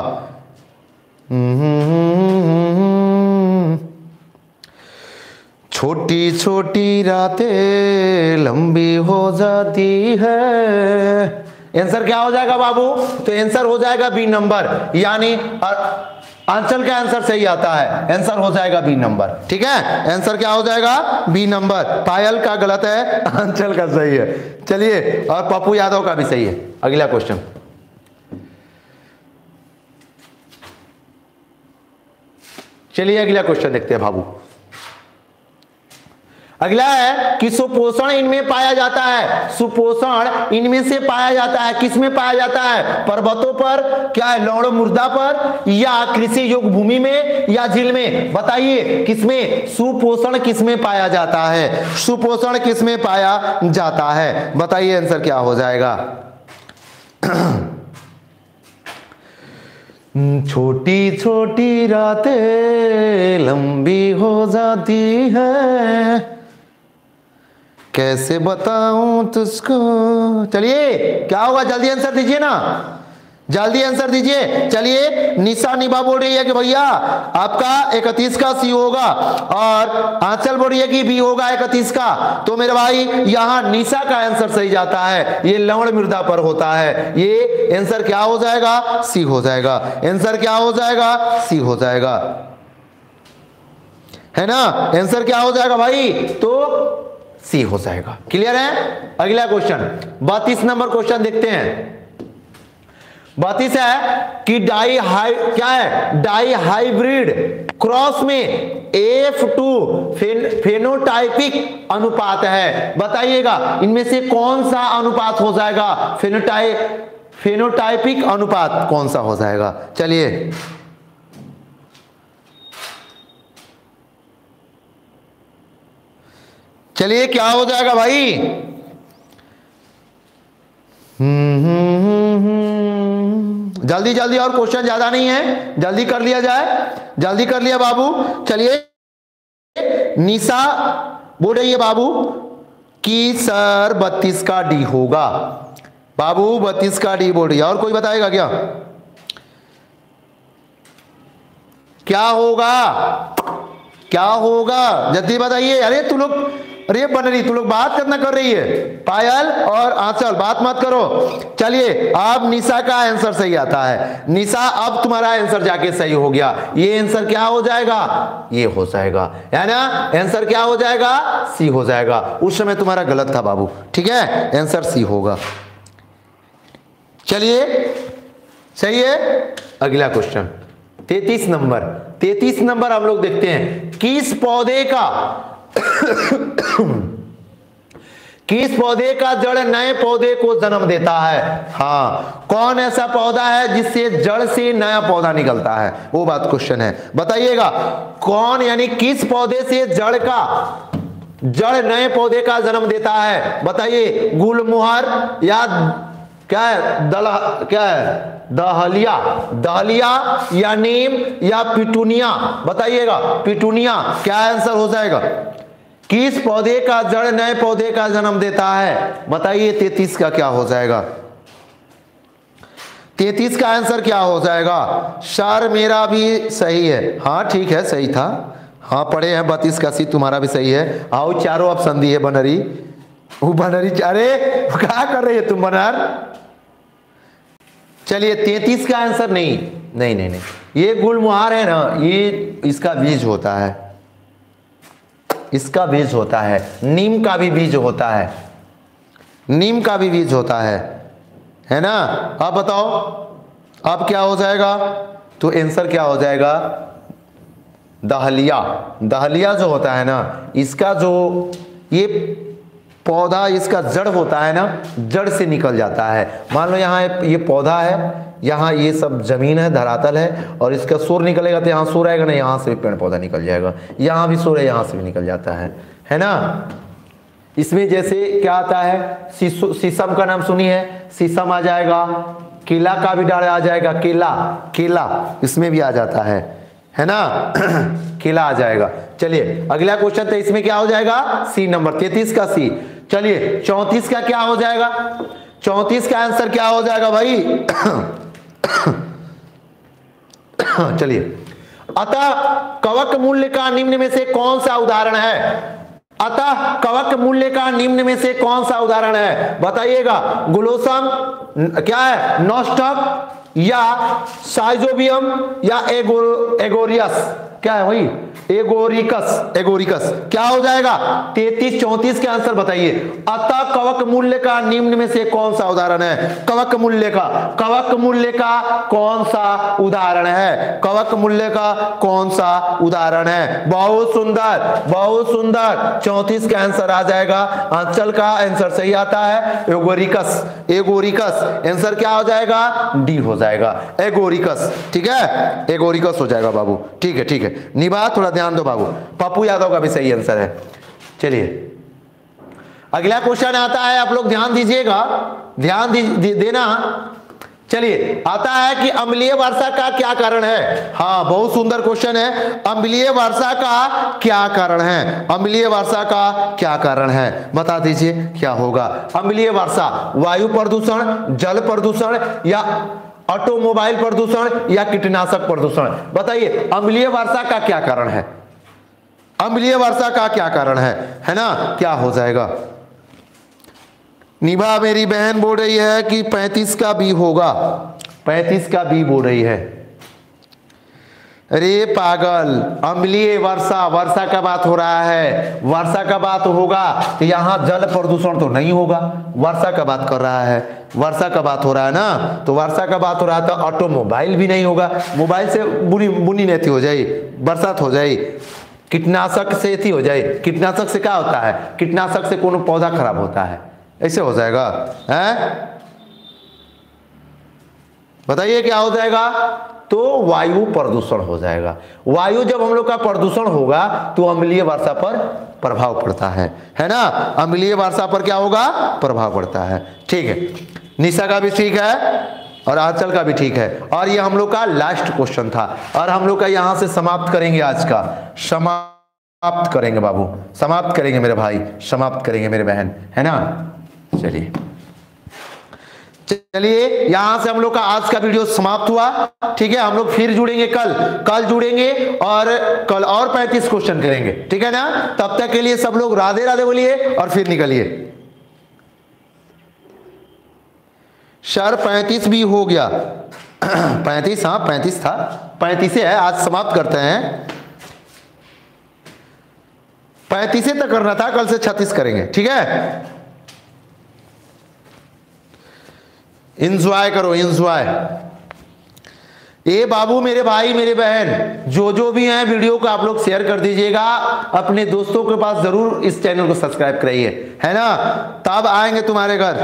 छोटी छोटी रातें लंबी हो जाती है। आंसर क्या हो जाएगा बाबू? तो आंसर हो जाएगा बी नंबर, यानी आंचल का आंसर सही आता है, आंसर हो जाएगा बी नंबर। ठीक है, आंसर क्या हो जाएगा? B number. पायल का गलत है, आंचल का सही है। चलिए और पप्पू यादव का भी सही है। अगला क्वेश्चन, चलिए अगला क्वेश्चन देखते हैं बाबू। अगला है कि सुपोषण इनमें पाया जाता है, सुपोषण इनमें से पाया जाता है, किसमें पाया जाता है? पर्वतों पर, क्या है लवण मृदा पर, या कृषि योग्य भूमि में, या झील में? बताइए किसमें सुपोषण किसमें पाया जाता है? सुपोषण किसमें पाया जाता है? बताइए आंसर क्या हो जाएगा? छोटी छोटी रातें लंबी हो जाती है, कैसे बताऊं तुझको। चलिए क्या होगा? जल्दी आंसर दीजिए ना, जल्दी आंसर दीजिए। चलिए निशा निभा बोल रही है कि भैया आपका इकतीस का सी होगा और आंचल बोल रही है कि बी होगा इकतीस का। तो मेरे भाई यहां निशा का आंसर सही जाता है, ये लवण मृदा पर होता है। ये आंसर क्या हो जाएगा? सी हो जाएगा। आंसर क्या हो जाएगा? सी हो जाएगा, है ना? आंसर क्या हो जाएगा भाई? तो सी हो जाएगा। क्लियर है? अगला क्वेश्चन बत्तीस नंबर क्वेश्चन देखते हैं। बत्तीस है कि डाई हाई क्या है? डाई हाइब्रिड क्रॉस में एफ टू फेन, फेनोटाइपिक अनुपात है। बताइएगा इनमें से कौन सा अनुपात हो जाएगा? फेनोटाइप फेनोटाइपिक अनुपात कौन सा हो जाएगा? चलिए चलिए क्या हो जाएगा भाई? जल्दी जल्दी, और क्वेश्चन ज्यादा नहीं है, जल्दी कर लिया जाए, जल्दी कर लिया बाबू। चलिए निशा बोल रही है बाबू कि सर बत्तीस का डी होगा। बाबू बत्तीस का डी बोल रही है। और कोई बताएगा क्या क्या होगा, क्या होगा जल्दी बताइए। अरे तू लोग, अरे बन रही, तू लोग बात करना कर रही है। पायल और आंचल बात मत करो। चलिए अब निशा का आंसर सही आता है। निशा अब तुम्हारा आंसर जाके सही हो गया। ये आंसर क्या हो जाएगा, ये हो जाएगा, है ना। आंसर क्या हो जाएगा, सी हो जाएगा। उस समय तुम्हारा गलत था बाबू, ठीक है, आंसर सी होगा। चलिए सही है। अगला क्वेश्चन तैतीस नंबर। तैतीस नंबर हम लोग देखते हैं, किस पौधे का किस पौधे का जड़ नए पौधे को जन्म देता है। हाँ, कौन ऐसा पौधा है जिससे जड़ से नया पौधा निकलता है, वो बात क्वेश्चन है। बताइएगा कौन, यानी किस पौधे से जड़ का जड़ नए पौधे का जन्म देता है। बताइए, गुलमोहर या क्या है, दल क्या है, दहलिया, दहलिया या नीम या पिटूनिया। बताइएगा पिटूनिया, क्या आंसर हो जाएगा। किस पौधे का जड़ नए पौधे का जन्म देता है। बताइए तैतीस का क्या हो जाएगा। तैतीस का आंसर क्या हो जाएगा। सर मेरा भी सही है। हाँ ठीक है, सही था। हाँ पढ़े हैं बत्तीस का सी, तुम्हारा भी सही है। आओ चारों ऑप्शन दिए बनरी, वो बनरी, अरे क्या कर रही है तुम बनर। चलिए तैतीस का आंसर नहीं नहीं नहीं नहीं, ये गुलमोहर है ना, ये इसका बीज होता है, इसका बीज होता है। नीम का भी बीज होता है, नीम का भी बीज होता है, है ना। अब बताओ अब क्या हो जाएगा, तो आंसर क्या हो जाएगा, दहलिया। दहलिया जो होता है ना, इसका जो ये पौधा, इसका जड़ होता है ना, जड़ से निकल जाता है। मान लो यहाँ ये पौधा है, यहाँ ये सब जमीन है, धरातल है, और इसका सूर निकलेगा तो यहाँ सूर आएगा ना, यहाँ से भी पेड़ पौधा निकल जाएगा, यहाँ भी सूर है, यहाँ से भी निकल जाता है, है ना। इसमें जैसे क्या आता है, शीशम का नाम सुनी है, शीशम आ जाएगा, केला का भी डाल आ जाएगा, केला, केला इसमें भी आ जाता है, है ना। केला आ जाएगा। चलिए अगला क्वेश्चन, तो इसमें क्या हो जाएगा, सी नंबर, तैतीस का सी। चलिए चौंतीस का क्या हो जाएगा, चौंतीस का आंसर क्या हो जाएगा भाई। चलिए, अतः कवक मूल्य का निम्न में से कौन सा उदाहरण है। अतः कवक मूल्य का निम्न में से कौन सा उदाहरण है। बताइएगा, ग्लोसम क्या है, नॉस्टक या साइजोबियम या एगो, एगोरियस, क्या है भाई, एगोरिकस, एगोरिकस क्या हो जाएगा। तैतीस चौंतीस के आंसर बताइए। अतः कवक मूल्य का निम्न में से कौन सा उदाहरण है। कवक मूल्य का, कवक मूल्य का कौन सा उदाहरण है, कवक मूल्य का कौन सा उदाहरण है। बहुत सुंदर, बहुत सुंदर। चौंतीस का आंसर आ जाएगा। अंचल का आंसर सही आता है, एगोरिकस, एगोरिकस आंसर क्या हो जाएगा, डी हो जाएगा, एगोरिकस, ठीक है, एगोरिकस हो जाएगा बाबू, ठीक है ठीक है। निभा थोड़ा ध्यान दो बाबू, पप्पू यादव का भी सही आंसर है। चलिए अगला क्वेश्चन आता है, आप लोग ध्यान दीजिएगा, ध्यान दी, दी, देना। चलिए आता है कि अम्लीय वर्षा का क्या कारण है। हाँ बहुत सुंदर क्वेश्चन है, अम्लीय वर्षा का क्या कारण है, अम्लीय वर्षा का क्या कारण है, बता दीजिए क्या होगा। अम्लीय वर्षा, वायु प्रदूषण, जल प्रदूषण या ऑटोमोबाइल प्रदूषण या कीटनाशक प्रदूषण। बताइए अम्लीय वर्षा का क्या कारण है, अम्लीय वर्षा का क्या कारण है, है ना, क्या हो जाएगा। निभा मेरी बहन बोल रही है कि पैंतीस का बी होगा, पैंतीस का बी बोल रही है। अरे पागल, अम्लीय वर्षा, वर्षा का बात हो रहा है, वर्षा का बात होगा तो यहाँ जल प्रदूषण तो नहीं होगा, वर्षा का बात कर रहा है, वर्षा का बात हो रहा है ना, तो वर्षा का बात हो रहा है तो ऑटोमोबाइल भी नहीं होगा, मोबाइल से बुनी बुनी नहीं हो जाए, बरसात हो जाए, कीटनाशक से थी हो जाए, कीटनाशक से क्या होता है, कीटनाशक से कोनो पौधा खराब होता है, ऐसे हो जाएगा, है बताइए क्या हो जाएगा, तो वायु प्रदूषण हो जाएगा। वायु जब हम लोग का प्रदूषण होगा तो अम्लीय वर्षा पर प्रभाव पड़ता है, है ना, अम्लीय वर्षा पर क्या होगा, प्रभाव पड़ता है, ठीक है। निशा का भी ठीक है और आंचल का भी ठीक है। और ये हम लोग का लास्ट क्वेश्चन था और हम लोग का यहां से समाप्त करेंगे आज का, समाप्त समाप्त करेंगे बाबू, समाप्त करेंगे मेरे भाई, समाप्त करेंगे मेरे बहन, है ना। चलिए चलिए यहां से हम लोग का आज का वीडियो समाप्त हुआ। ठीक है, हम लोग फिर जुड़ेंगे कल, कल जुड़ेंगे और कल और पैंतीस क्वेश्चन करेंगे, ठीक है ना। तब तक के लिए सब लोग राधे राधे बोलिए और फिर निकलिए। सर पैंतीस भी हो गया, पैंतीस, हाँ पैंतीस था, पैंतीस है, आज समाप्त करते हैं। पैंतीस तक करना था, कल से छत्तीस करेंगे, ठीक है। इंजॉय करो, इंजॉय। ए बाबू, मेरे भाई मेरे बहन जो जो भी हैं, वीडियो को आप लोग शेयर कर दीजिएगा, अपने दोस्तों के पास जरूर इस चैनल को सब्सक्राइब कराइए, है ना। तब आएंगे तुम्हारे घर,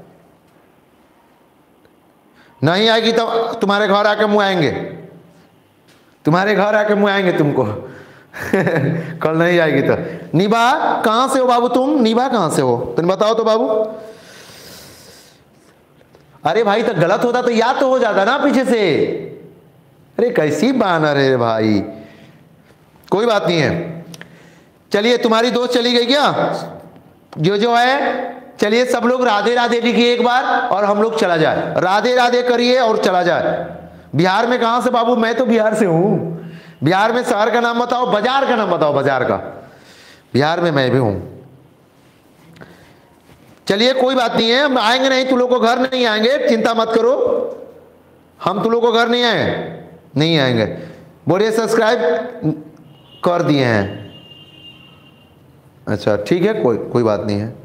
नहीं आएगी तो तुम्हारे घर आके मुँह आएंगे, तुम्हारे घर आके मुँह आएंगे तुमको कल नहीं आएगी तो। निभा कहां से हो बाबू तुम, निभा कहां से हो तुम बताओ तो बाबू। अरे भाई तो गलत होता तो याद तो हो जाता ना पीछे से। अरे कैसी बानर है भाई, कोई बात नहीं है। चलिए तुम्हारी दोस्त चली गई क्या, जो जो है। चलिए सब लोग राधे राधे लिखिए एक बार और हम लोग चला जाए, राधे राधे करिए और चला जाए। बिहार में कहां से बाबू, मैं तो बिहार से हूं। बिहार में शहर का नाम बताओ, बाजार का नाम बताओ, बाजार का। बिहार में मैं भी हूं। चलिए कोई बात नहीं है, हम आएंगे नहीं, तुम लोग को घर नहीं आएंगे, चिंता मत करो, हम तुम लोग को घर नहीं आए, नहीं आएंगे। बोलिए सब्सक्राइब कर दिए हैं, अच्छा ठीक है, कोई कोई बात नहीं है।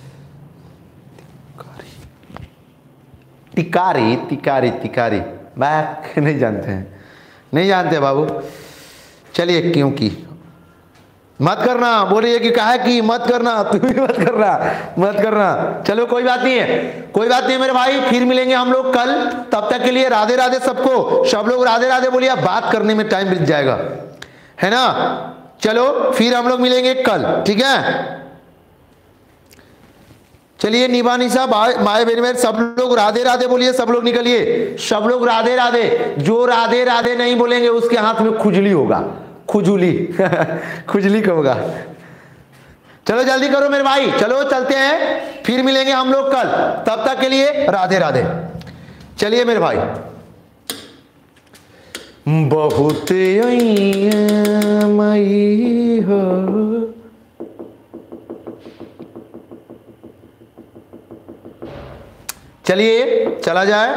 तिकारी तिकारी तिकारी बैक नहीं जानते हैं, नहीं जानते बाबू। चलिए क्योंकि मत करना, बोलिए कि कहा कि मत करना, तू भी मत करना, मत करना। चलो कोई बात नहीं है, कोई बात नहीं है मेरे भाई, फिर मिलेंगे हम लोग कल। तब तक के लिए राधे राधे सबको, सब लोग राधे राधे बोलिए, बात करने में टाइम बीत जाएगा, है ना। चलो फिर हम लोग मिलेंगे कल, ठीक है। चलिए निभा निशा माए बेन में सब लोग राधे राधे बोलिए, सब लोग निकलिए, सब लोग राधे राधे। जो राधे राधे नहीं बोलेंगे उसके हाथ में खुजली होगा, खुजली खुजली कब होगा। चलो जल्दी करो मेरे भाई, चलो चलते हैं, फिर मिलेंगे हम लोग कल। तब तक के लिए राधे राधे। चलिए मेरे भाई, बहुत मई हो। चलिए चला जाए,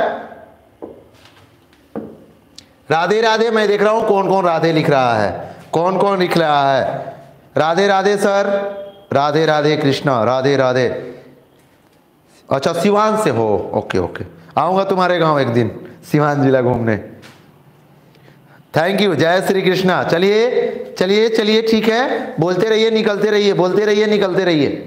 राधे राधे। मैं देख रहा हूं कौन कौन राधे लिख रहा है, कौन कौन लिख रहा है। राधे राधे सर, राधे राधे कृष्णा, राधे राधे। अच्छा सिवान से हो, ओके ओके, आऊंगा तुम्हारे गांव एक दिन, सिवान जिला घूमने। थैंक यू, जय श्री कृष्णा। चलिए चलिए चलिए ठीक है, बोलते रहिए निकलते रहिए, बोलते रहिए निकलते रहिए।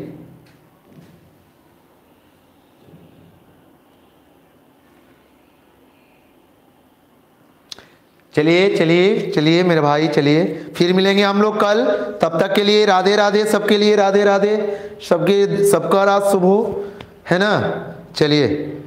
चलिए चलिए चलिए मेरे भाई, चलिए फिर मिलेंगे हम लोग कल। तब तक के लिए राधे राधे, सबके लिए राधे राधे, सबके सबका रात शुभ हो, है ना। चलिए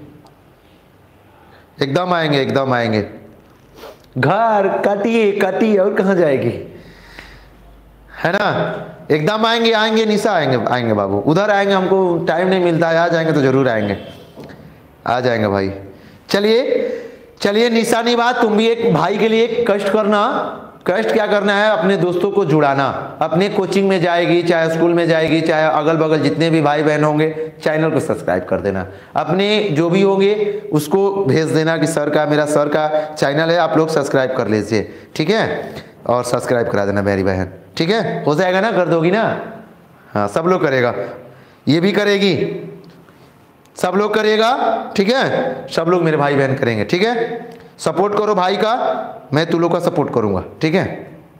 एकदम आएंगे, एकदम आएंगे। घर काटिए काटिए, और कहाँ जाएगी, है ना। एकदम आएंगे, आएंगे निशा, आएंगे आएंगे बाबू, उधर आएंगे, हमको टाइम नहीं मिलता है, आ जाएंगे तो जरूर आएंगे, आ जाएंगे भाई। चलिए चलिए निशानी बात, तुम भी एक भाई के लिए कष्ट करना। कष्ट क्या करना है, अपने दोस्तों को जुड़ाना। अपने कोचिंग में जाएगी, चाहे स्कूल में जाएगी, चाहे अगल बगल जितने भी भाई बहन होंगे, चैनल को सब्सक्राइब कर देना। अपने जो भी होंगे उसको भेज देना कि सर का, मेरा सर का चैनल है, आप लोग सब्सक्राइब कर लीजिए, ठीक है। और सब्सक्राइब करा देना मेरी बहन, ठीक है। हो जाएगा ना, कर दोगी ना, हाँ सब लोग करेगा, ये भी करेगी, सब लोग करेगा, ठीक है। सब लोग मेरे भाई बहन करेंगे, ठीक है। सपोर्ट करो भाई का, मैं तुम लोग का सपोर्ट करूंगा, ठीक है।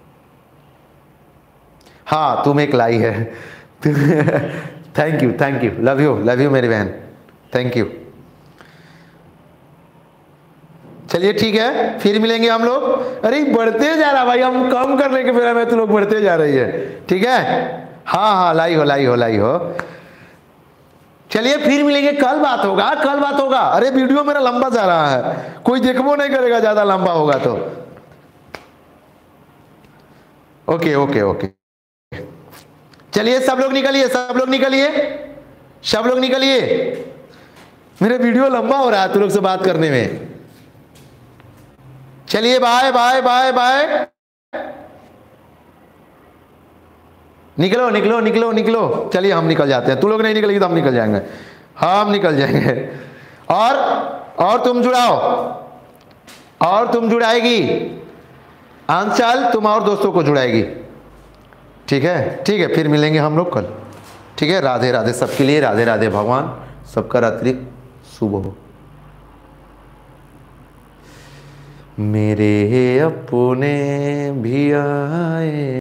हाँ तुम एक लाई है thank you thank you, love you love you मेरी बहन, थैंक यू। चलिए ठीक है, फिर मिलेंगे हम लोग। अरे बढ़ते जा रहा भाई, हम कम करने के फिर में तुम लोग बढ़ते जा रही है, ठीक है। हाँ हाँ लाई हो लाई हो लाई हो। चलिए फिर मिलेंगे, कल बात होगा, कल बात होगा। अरे वीडियो मेरा लंबा जा रहा है, कोई देखबो नहीं करेगा ज्यादा लंबा होगा तो। Okay okay okay. चलिए सब लोग निकलिए, सब लोग निकलिए, सब लोग निकलिए। मेरा वीडियो लंबा हो रहा है तुम लोग से बात करने में। चलिए बाय बाय बाय बाय, निकलो निकलो निकलो निकलो। चलिए हम निकल जाते हैं, तुम लोग नहीं निकलेगी तो हम निकल जाएंगे, हम निकल जाएंगे। और और तुम जुड़ाओ, और तुम जुड़ाएगी आंचल, तुम और दोस्तों को जुड़ाएगी। ठीक है, ठीक है, फिर मिलेंगे हम लोग कल। ठीक है, राधे राधे सबके लिए, राधे राधे। भगवान सबका रात्रि शुभ हो। मेरे अपने भी आए